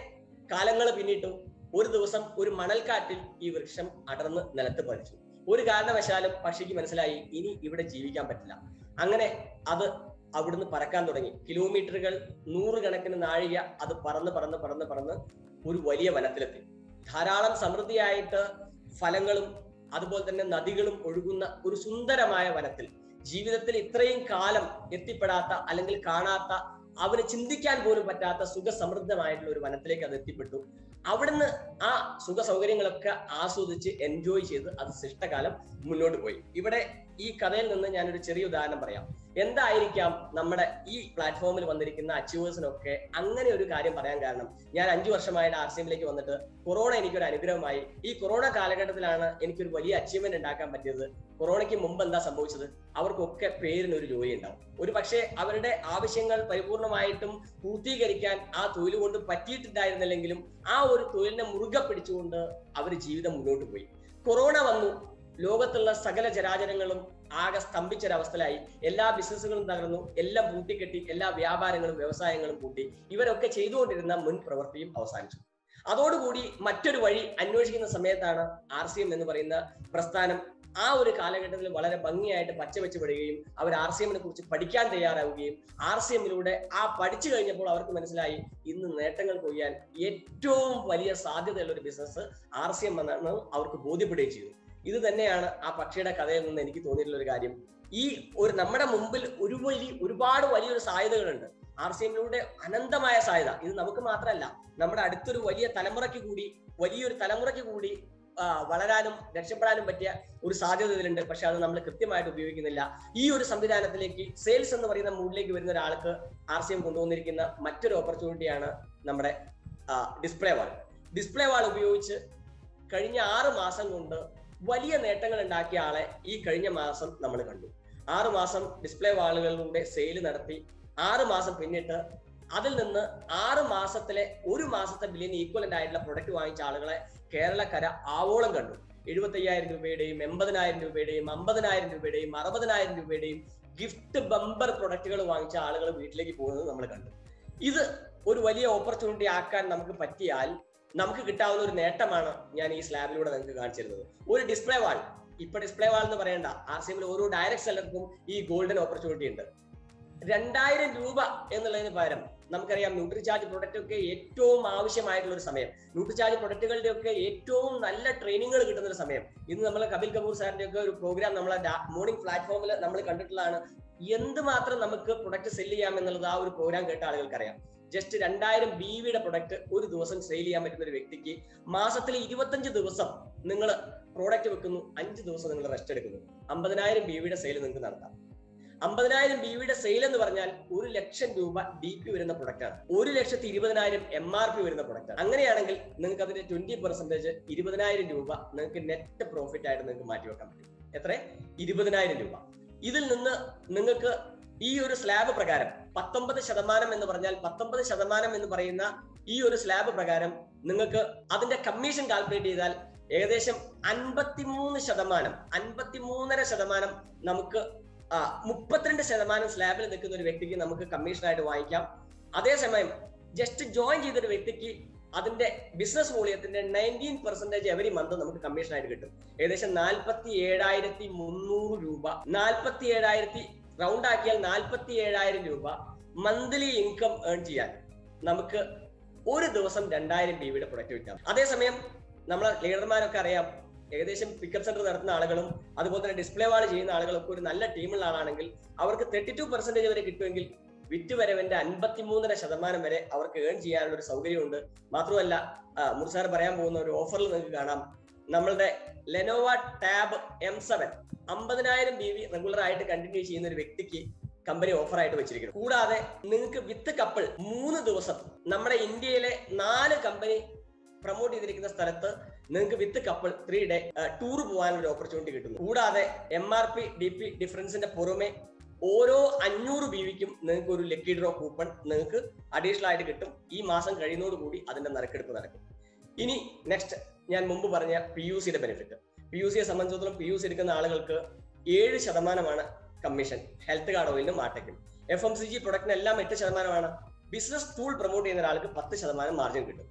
കാലങ്ങൾ പിന്നിട്ടു. ഒരു ദിവസം ഒരു മണൽക്കാറ്റിൽ ഈ വൃക്ഷം അടർന്ന് നിലത്ത് പതിച്ചു. ഒരു കാരണവശാലും പക്ഷിക്ക് മനസ്സിലായി ഇനി ഇവിടെ ജീവിക്കാൻ പറ്റില്ല. അങ്ങനെ അത് അവിടുന്ന് പറക്കാൻ തുടങ്ങി. കിലോമീറ്ററുകൾ, നൂറുകണക്കിന് നാഴിക അത് പറന്ന് പറന്ന് പറന്ന് പറന്ന് ഒരു വലിയ വനത്തിലെത്തി. ധാരാളം സമൃദ്ധിയായിട്ട് ഫലങ്ങളും അതുപോലെ തന്നെ നദികളും ഒഴുകുന്ന ഒരു സുന്ദരമായ വനത്തിൽ, ജീവിതത്തിൽ ഇത്രയും കാലം എത്തിപ്പെടാത്ത അല്ലെങ്കിൽ കാണാത്ത, അവന് ചിന്തിക്കാൻ പോലും പറ്റാത്ത സുഖസമൃദ്ധമായിട്ടുള്ള ഒരു വനത്തിലേക്ക് അത് എത്തിപ്പെട്ടു. അവിടുന്ന് ആ സുഖ സൗകര്യങ്ങളൊക്കെ ആസ്വദിച്ച് എൻജോയ് ചെയ്ത് അത് ശിഷ്ടകാലം മുന്നോട്ട് പോയി. ഇവിടെ ഈ കഥയിൽ നിന്ന് ഞാനൊരു ചെറിയ ഉദാഹരണം പറയാം. എന്തായിരിക്കാം നമ്മുടെ ഈ പ്ലാറ്റ്ഫോമിൽ വന്നിരിക്കുന്ന അച്ചീവേഴ്സിനൊക്കെ അങ്ങനെ ഒരു കാര്യം പറയാൻ കാരണം? ഞാൻ അഞ്ചു വർഷമായിട്ട് ആർ സി എമ്മിലേക്ക് വന്നിട്ട് കൊറോണ എനിക്കൊരു അനുഗ്രഹമായി. ഈ കൊറോണ കാലഘട്ടത്തിലാണ് എനിക്കൊരു വലിയ അച്ചീവ്മെന്റ് ഉണ്ടാക്കാൻ പറ്റിയത്. കൊറോണയ്ക്ക് മുമ്പ് എന്താ സംഭവിച്ചത്? അവർക്കൊക്കെ പേരിന് ഒരു ജോലി ഉണ്ടാവും. ഒരു പക്ഷേ അവരുടെ ആവശ്യങ്ങൾ പരിപൂർണമായിട്ടും പൂർത്തീകരിക്കാൻ ആ തൊഴിൽ കൊണ്ട് പറ്റിയിട്ടുണ്ടായിരുന്നില്ലെങ്കിലും ആ ഒരു തൊഴിലിനെ മുറുകെ പിടിച്ചുകൊണ്ട് അവർ ജീവിതം മുന്നോട്ട് പോയി. കൊറോണ വന്നു, ലോകത്തുള്ള സകല ചരാചരങ്ങളും ആകെ സ്തംഭിച്ചൊരവസ്ഥയിലായി. എല്ലാ ബിസിനസ്സുകളും തകർന്നു, എല്ലാം പൂട്ടിക്കെട്ടി, എല്ലാ വ്യാപാരങ്ങളും വ്യവസായങ്ങളും പൂട്ടി. ഇവരൊക്കെ ചെയ്തുകൊണ്ടിരുന്ന മുൻ പ്രവൃത്തിയും അവസാനിച്ചു. അതോടുകൂടി മറ്റൊരു വഴി അന്വേഷിക്കുന്ന സമയത്താണ് ആർ സി എം എന്ന് പറയുന്ന പ്രസ്ഥാനം ആ ഒരു കാലഘട്ടത്തിൽ വളരെ ഭംഗിയായിട്ട് പച്ചവെച്ച് പെടുകയും അവർ ആർ സി എമ്മിനെ കുറിച്ച് പഠിക്കാൻ തയ്യാറാവുകയും ആർ സി എമ്മിലൂടെ ആ പഠിച്ചു കഴിഞ്ഞപ്പോൾ അവർക്ക് മനസ്സിലായി ഇന്ന് നേട്ടങ്ങൾ കൊയ്യാൻ ഏറ്റവും വലിയ സാധ്യതയുള്ള ഒരു ബിസിനസ് ആർ സി എം എന്നാണ് അവർക്ക് ബോധ്യപ്പെടുകയും ചെയ്തു. ഇത് തന്നെയാണ് ആ പക്ഷിയുടെ കഥയിൽ നിന്ന് എനിക്ക് തോന്നിയിട്ടുള്ള ഒരു കാര്യം. ഈ ഒരു നമ്മുടെ മുമ്പിൽ ഒരു വലിയ ഒരുപാട് വലിയൊരു സാധ്യതകളുണ്ട്. ആർ സി എമ്മിലൂടെ അനന്തമായ സാധ്യത. ഇത് നമുക്ക് മാത്രമല്ല, നമ്മുടെ അടുത്തൊരു വലിയ തലമുറയ്ക്ക് കൂടി വലിയൊരു തലമുറയ്ക്ക് കൂടി വളരാനും രക്ഷപ്പെടാനും പറ്റിയ ഒരു സാധ്യത ഇതിലുണ്ട്. പക്ഷെ അത് നമ്മൾ കൃത്യമായിട്ട് ഉപയോഗിക്കുന്നില്ല. ഈ ഒരു സംവിധാനത്തിലേക്ക്, സെയിൽസ് എന്ന് പറയുന്ന മൂഡിലേക്ക് വരുന്ന ഒരാൾക്ക് ആർ സി എം കൊണ്ടുവന്നിരിക്കുന്ന മറ്റൊരു ഓപ്പർച്യൂണിറ്റിയാണ് നമ്മുടെ ഡിസ്പ്ലേ വാൾ. ഡിസ്പ്ലേ വാൾ ഉപയോഗിച്ച് കഴിഞ്ഞ ആറ് മാസം കൊണ്ട് വലിയ നേട്ടങ്ങൾ ഉണ്ടാക്കിയ ആളെ ഈ കഴിഞ്ഞ മാസം നമ്മൾ കണ്ടു. ആറു മാസം ഡിസ്പ്ലേ വാളുകളിലൂടെ സെയിൽ നടത്തി ആറ് മാസം പിന്നിട്ട് അതിൽ നിന്ന് ആറ് മാസത്തിലെ ഒരു മാസത്തെ ബില്ലിന് ഈക്വലന്റ് ആയിട്ടുള്ള പ്രൊഡക്റ്റ് വാങ്ങിച്ച ആളുകളെ കേരളക്കര ആവോളം കണ്ടു. എഴുപത്തി അയ്യായിരം രൂപയുടെയും എൺപതിനായിരം രൂപയുടെയും അമ്പതിനായിരം രൂപയുടെയും അറുപതിനായിരം രൂപയുടെയും ഗിഫ്റ്റ് ബമ്പർ പ്രൊഡക്റ്റുകൾ വാങ്ങിച്ച ആളുകൾ വീട്ടിലേക്ക് പോകുന്നത് നമ്മൾ കണ്ടു. ഇത് ഒരു വലിയ ഓപ്പർച്യൂണിറ്റി ആക്കാൻ നമുക്ക് പറ്റിയാൽ നമുക്ക് കിട്ടാവുന്ന ഒരു നേട്ടമാണ് ഞാൻ ഈ സ്ലാബിലൂടെ നിങ്ങൾക്ക് കാണിച്ചിരുന്നത്. ഒരു ഡിസ്പ്ലേ വാൾ, ഇപ്പൊ ഡിസ്പ്ലേ വാൾ എന്ന് പറയണ്ട, ആർ സി എമ്മിൽ ഓരോ ഡയറക്ട് സെല്ലർക്കും ഈ ഗോൾഡൻ ഓപ്പർച്യൂണിറ്റി ഉണ്ട്. രണ്ടായിരം രൂപ എന്നുള്ളതിന് പകരം നമുക്കറിയാം ന്യൂട്രിചാർജ് പ്രൊഡക്റ്റ് ഒക്കെ ഏറ്റവും ആവശ്യമായിട്ടുള്ള ഒരു സമയം, ന്യൂട്രിചാർജ് പ്രൊഡക്റ്റുകളുടെ ഒക്കെ ഏറ്റവും നല്ല ട്രെയിനിങ്ങുകൾ കിട്ടുന്ന ഒരു സമയം. ഇന്ന് നമ്മൾ കപിൽ കപൂർ സാറിന്റെ ഒക്കെ ഒരു പ്രോഗ്രാം നമ്മളെ മോർണിംഗ് പ്ലാറ്റ്ഫോമിൽ നമ്മൾ കണ്ടിട്ടുള്ളതാണ്. എന്തുമാത്രം നമുക്ക് പ്രൊഡക്റ്റ് സെല് ചെയ്യാം എന്നുള്ളത് ആ ഒരു പ്രോഗ്രാം കേട്ട ആളുകൾക്ക് അറിയാം. ജസ്റ്റ് രണ്ടായിരം ബി വിയുടെ പ്രൊഡക്റ്റ് ഒരു ദിവസം സെയിൽ ചെയ്യാൻ പറ്റുന്ന ഒരു വ്യക്തിക്ക് മാസത്തിൽ ഇരുപത്തഞ്ച് ദിവസം നിങ്ങൾ പ്രോഡക്റ്റ് വെക്കുന്നു, അഞ്ച് ദിവസം നിങ്ങൾ റെസ്റ്റ് എടുക്കുന്നു, അമ്പതിനായിരം ബി വിയുടെ സെയിൽ നിങ്ങൾക്ക് നടത്താം. അമ്പതിനായിരം ബി വിയുടെ സെയിൽ എന്ന് പറഞ്ഞാൽ ഒരു ലക്ഷം രൂപ ഡി പി വരുന്ന പ്രൊഡക്റ്റ് ആണ്. ഒരു ലക്ഷത്തി ഇരുപതിനായിരം എം ആർ പി വരുന്ന പ്രൊഡക്റ്റ് ആണ്. അങ്ങനെയാണെങ്കിൽ നിങ്ങൾക്ക് അതിന്റെ ട്വന്റി പെർസെന്റേജ് ഇരുപതിനായിരം രൂപ നിങ്ങൾക്ക് നെറ്റ് പ്രോഫിറ്റ് ആയിട്ട് നിങ്ങൾക്ക് മാറ്റിവെക്കാൻ പറ്റും. എത്ര? ഇരുപതിനായിരം രൂപ. ഇതിൽ നിന്ന് നിങ്ങൾക്ക് ഈ ഒരു സ്ലാബ് പ്രകാരം പത്തൊമ്പത് ശതമാനം എന്ന് പറഞ്ഞാൽ പത്തൊമ്പത് ശതമാനം എന്ന് പറയുന്ന ഈ ഒരു സ്ലാബ് പ്രകാരം നിങ്ങൾക്ക് അതിന്റെ കമ്മീഷൻ കാൽക്കുലേറ്റ് ചെയ്താൽ ഏകദേശം അൻപത്തിമൂന്ന് ശതമാനം അൻപത്തിമൂന്നര ശതമാനം നമുക്ക് മുപ്പത്തിരണ്ട് ശതമാനം സ്ലാബിൽ നിൽക്കുന്ന ഒരു വ്യക്തിക്ക് നമുക്ക് കമ്മീഷനായിട്ട് വാങ്ങിക്കാം. അതേസമയം ജസ്റ്റ് ജോയിൻ ചെയ്തൊരു വ്യക്തിക്ക് അതിന്റെ ബിസിനസ് വോളിയത്തിന്റെ നയൻറ്റീൻ പെർസെന്റേജ് എവരി മന്ത് നമുക്ക് കമ്മീഷനായിട്ട് കിട്ടും. ഏകദേശം നാൽപ്പത്തി ഏഴായിരത്തി മുന്നൂറ് രൂപ നാൽപ്പത്തി ഏഴായിരത്തി റൗണ്ട് ആക്കിയാൽ നാൽപ്പത്തി ഏഴായിരം രൂപ മന്ത്ലി ഇൻകം ഏൺ ചെയ്യാൻ നമുക്ക് ഒരു ദിവസം രണ്ടായിരം ബി വിയുടെ പ്രൊഡക്റ്റ് വിൽക്കാം. അതേസമയം നമ്മളെ ലീഡർമാരൊക്കെ അറിയാം, ഏകദേശം പിക്കപ്പ് സെന്റർ നടത്തുന്ന ആളുകളും അതുപോലെ തന്നെ ഡിസ്പ്ലേ വാൾ ചെയ്യുന്ന ആളുകളൊക്കെ ഒരു നല്ല ടീമുള്ള ആളാണെങ്കിൽ അവർക്ക് തേർട്ടി ടു പെർസെന്റേജ് വരെ കിട്ടുമെങ്കിൽ വിറ്റുവരവിന്റെ അൻപത്തിമൂന്നര ശതമാനം വരെ അവർക്ക് ഏൺ ചെയ്യാനുള്ള ഒരു സൗകര്യമുണ്ട്. മാത്രമല്ല മുർസാർ പറയാൻ പോകുന്ന ഒരു ഓഫറിൽ നിങ്ങൾക്ക് കാണാം, നമ്മളുടെ ലെനോവ ടാബ് എം സെവൻ അമ്പതിനായിരം ബി വി റെഗുലർ ആയിട്ട് കണ്ടിന്യൂ ചെയ്യുന്ന ഒരു വ്യക്തിക്ക് കമ്പനി ഓഫർ ആയിട്ട് വെച്ചിരിക്കുന്നു. കൂടാതെ നിങ്ങൾക്ക് വിത്ത് കപ്പിൾ മൂന്ന് ദിവസം നമ്മുടെ ഇന്ത്യയിലെ നാല് കമ്പനി പ്രൊമോട്ട് ചെയ്തിരിക്കുന്ന സ്ഥലത്ത് നിങ്ങൾക്ക് with couple three day tour പോകാനുള്ള ഒരു ഓപ്പർച്യൂണിറ്റി കിട്ടുന്നു. കൂടാതെ M R P D P ഡിഫറൻസിന്റെ പുറമെ ഓരോ അഞ്ഞൂറ് ബി വിക്കും നിങ്ങൾക്ക് ഒരു ലക്കി ഡ്രോ കൂപ്പൺ നിങ്ങൾക്ക് അഡീഷണൽ ആയിട്ട് കിട്ടും. ഈ മാസം കഴിയുന്നതോടുകൂടി അതിന്റെ നറുക്കെടുപ്പ് നടക്കും. ഇനി നെക്സ്റ്റ് ഞാൻ മുമ്പ് പറഞ്ഞ പി യു സിയുടെ ബെനിഫിറ്റ്. പി യു സിയെ സംബന്ധിച്ചിടത്തോളം പി യു സി എടുക്കുന്ന ആളുകൾക്ക് ഏഴ് ശതമാനമാണ് കമ്മീഷൻ. ഹെൽത്ത് കാർഡ് ഓയിലിനും മാർട്ടയ്ക്കും. എഫ് എം സി ജി പ്രൊഡക്റ്റിന് എല്ലാം എട്ട് ശതമാനമാണ്. ബിസിനസ് ടൂൾ പ്രൊമോട്ട് ചെയ്യുന്ന ഒരാൾക്ക് പത്ത് ശതമാനം മാർജിൻ കിട്ടും.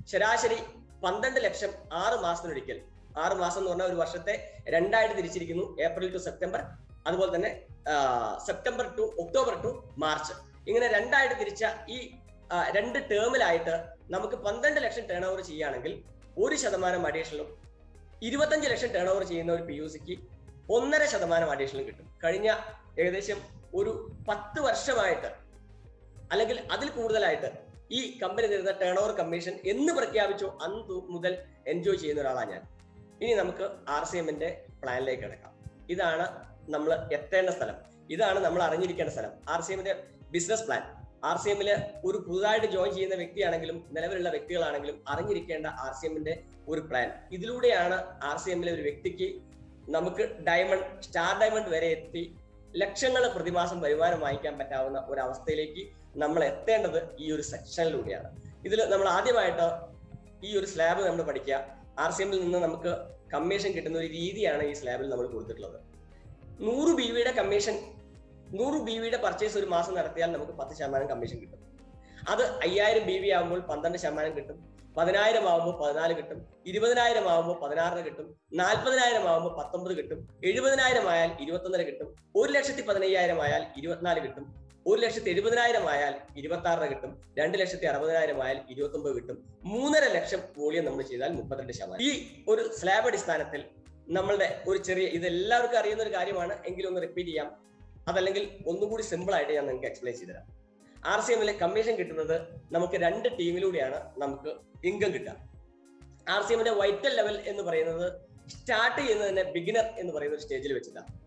ശരാശരി പന്ത്രണ്ട് ലക്ഷം ആറ് മാസത്തിനൊരിക്കൽ, ആറ് മാസം എന്ന് പറഞ്ഞാൽ ഒരു വർഷത്തെ രണ്ടായിട്ട് തിരിച്ചിരിക്കുന്നു, ഏപ്രിൽ ടു സെപ്റ്റംബർ, അതുപോലെ തന്നെ September to October to March, ഇങ്ങനെ രണ്ടായിട്ട് തിരിച്ച ഈ രണ്ട് ടേമിലായിട്ട് നമുക്ക് പന്ത്രണ്ട് ലക്ഷം ടേൺ ഓവർ ചെയ്യുകയാണെങ്കിൽ ഒരു ശതമാനം അഡീഷണലും ഇരുപത്തഞ്ച് ലക്ഷം ടേൺ ഓവർ ചെയ്യുന്ന ഒരു പി യു സിക്ക് ഒന്നര ശതമാനം അഡീഷണൽ കിട്ടും. കഴിഞ്ഞ ഏകദേശം ഒരു പത്ത് വർഷമായിട്ട് അല്ലെങ്കിൽ അതിൽ കൂടുതലായിട്ട് ഈ കമ്പനി തരുന്ന ടേൺ ഓവർ കമ്മീഷൻ എന്ന് പ്രഖ്യാപിച്ചോ അന്ന് മുതൽ എൻജോയ് ചെയ്യുന്ന ഒരാളാണ് ഞാൻ. ഇനി നമുക്ക് ആർ സി എമ്മിന്റെ പ്ലാനിലേക്ക് കിടക്കാം. ഇതാണ് നമ്മൾ എത്തേണ്ട സ്ഥലം, ഇതാണ് നമ്മൾ അറിഞ്ഞിരിക്കേണ്ട സ്ഥലം. ആർ സി എമ്മിന്റെ ബിസിനസ് പ്ലാൻ. ആർ സി എമ്മില് ഒരു പുതുതായിട്ട് ജോയിൻ ചെയ്യുന്ന വ്യക്തിയാണെങ്കിലും നിലവിലുള്ള വ്യക്തികളാണെങ്കിലും അറിഞ്ഞിരിക്കേണ്ട ആർ സി എമ്മിന്റെ ഒരു പ്ലാൻ. ഇതിലൂടെയാണ് ആർ സി എമ്മിലെ ഒരു വ്യക്തിക്ക് നമുക്ക് ഡയമണ്ട്, സ്റ്റാർ ഡയമണ്ട് വരെ എത്തി ലക്ഷങ്ങൾ പ്രതിമാസം വരുമാനം വാങ്ങിക്കാൻ പറ്റാവുന്ന ഒരു അവസ്ഥയിലേക്ക് നമ്മൾ എത്തേണ്ടത് ഈ ഒരു സെക്ഷനിലൂടെയാണ്. ഇതിൽ നമ്മൾ ആദ്യമായിട്ട് ഈ ഒരു സ്ലാബ് നമ്മൾ പഠിക്കുക. ആർ സി എമ്മിൽ നിന്ന് നമുക്ക് കമ്മീഷൻ കിട്ടുന്ന ഒരു രീതിയാണ് ഈ സ്ലാബിൽ നമ്മൾ കൊടുത്തിട്ടുള്ളത്. നൂറ് ബി വിയുടെ കമ്മീഷൻ, നൂറ് ബി വിയുടെ പർച്ചേസ് ഒരു മാസം നടത്തിയാൽ നമുക്ക് പത്ത് ശതമാനം കമ്മീഷൻ കിട്ടും. അത് അയ്യായിരം ബി വി ആകുമ്പോൾ പന്ത്രണ്ട് ശതമാനം കിട്ടും, പതിനായിരം ആകുമ്പോൾ പതിനാല് കിട്ടും, ഇരുപതിനായിരം ആകുമ്പോൾ പതിനാറിന് കിട്ടും, നാൽപ്പതിനായിരം ആകുമ്പോൾ പത്തൊമ്പത് കിട്ടും, എഴുപതിനായിരം ആയാൽ ഇരുപത്തൊന്നര കിട്ടും, ഒരു ലക്ഷത്തി പതിനയ്യായിരം ആയാൽ ഇരുപത്തിനാല് കിട്ടും, ഒരു ലക്ഷത്തി എഴുപതിനായിരം ആയാൽ ഇരുപത്തി ആറിന് കിട്ടും, രണ്ട് ലക്ഷത്തി അറുപതിനായിരം ആയാൽ ഇരുപത്തി ഒമ്പത് കിട്ടും, മൂന്നര ലക്ഷം വോളിയം നമ്മൾ ചെയ്താൽ മുപ്പത്തിരണ്ട് ശതമാനം. ഈ ഒരു സ്ലാബ് അടിസ്ഥാനത്തിൽ നമ്മളുടെ ഒരു ചെറിയ, ഇത് എല്ലാവർക്കും അറിയുന്ന ഒരു കാര്യമാണ് എങ്കിലും ഒന്ന് റിപ്പീറ്റ് ചെയ്യാം, അതല്ലെങ്കിൽ ഒന്നുകൂടി സിമ്പിൾ ആയിട്ട് ഞാൻ നിങ്ങൾക്ക് എക്സ്പ്ലെയിൻ ചെയ്തുതരാം. ആർ സി എമ്മിലെ കമ്മീഷൻ കിട്ടുന്നത് നമുക്ക് രണ്ട് ടീമിലൂടെയാണ് നമുക്ക് ഇൻകം കിട്ടുക. ആർ സി എമ്മിന്റെ വൈറ്റൽ ലെവൽ എന്ന് പറയുന്നത് സ്റ്റാർട്ട് ചെയ്യുന്നത് തന്നെ ബിഗിനർ എന്ന് പറയുന്ന ഒരു സ്റ്റേജിൽ വെച്ചിട്ടാണ്.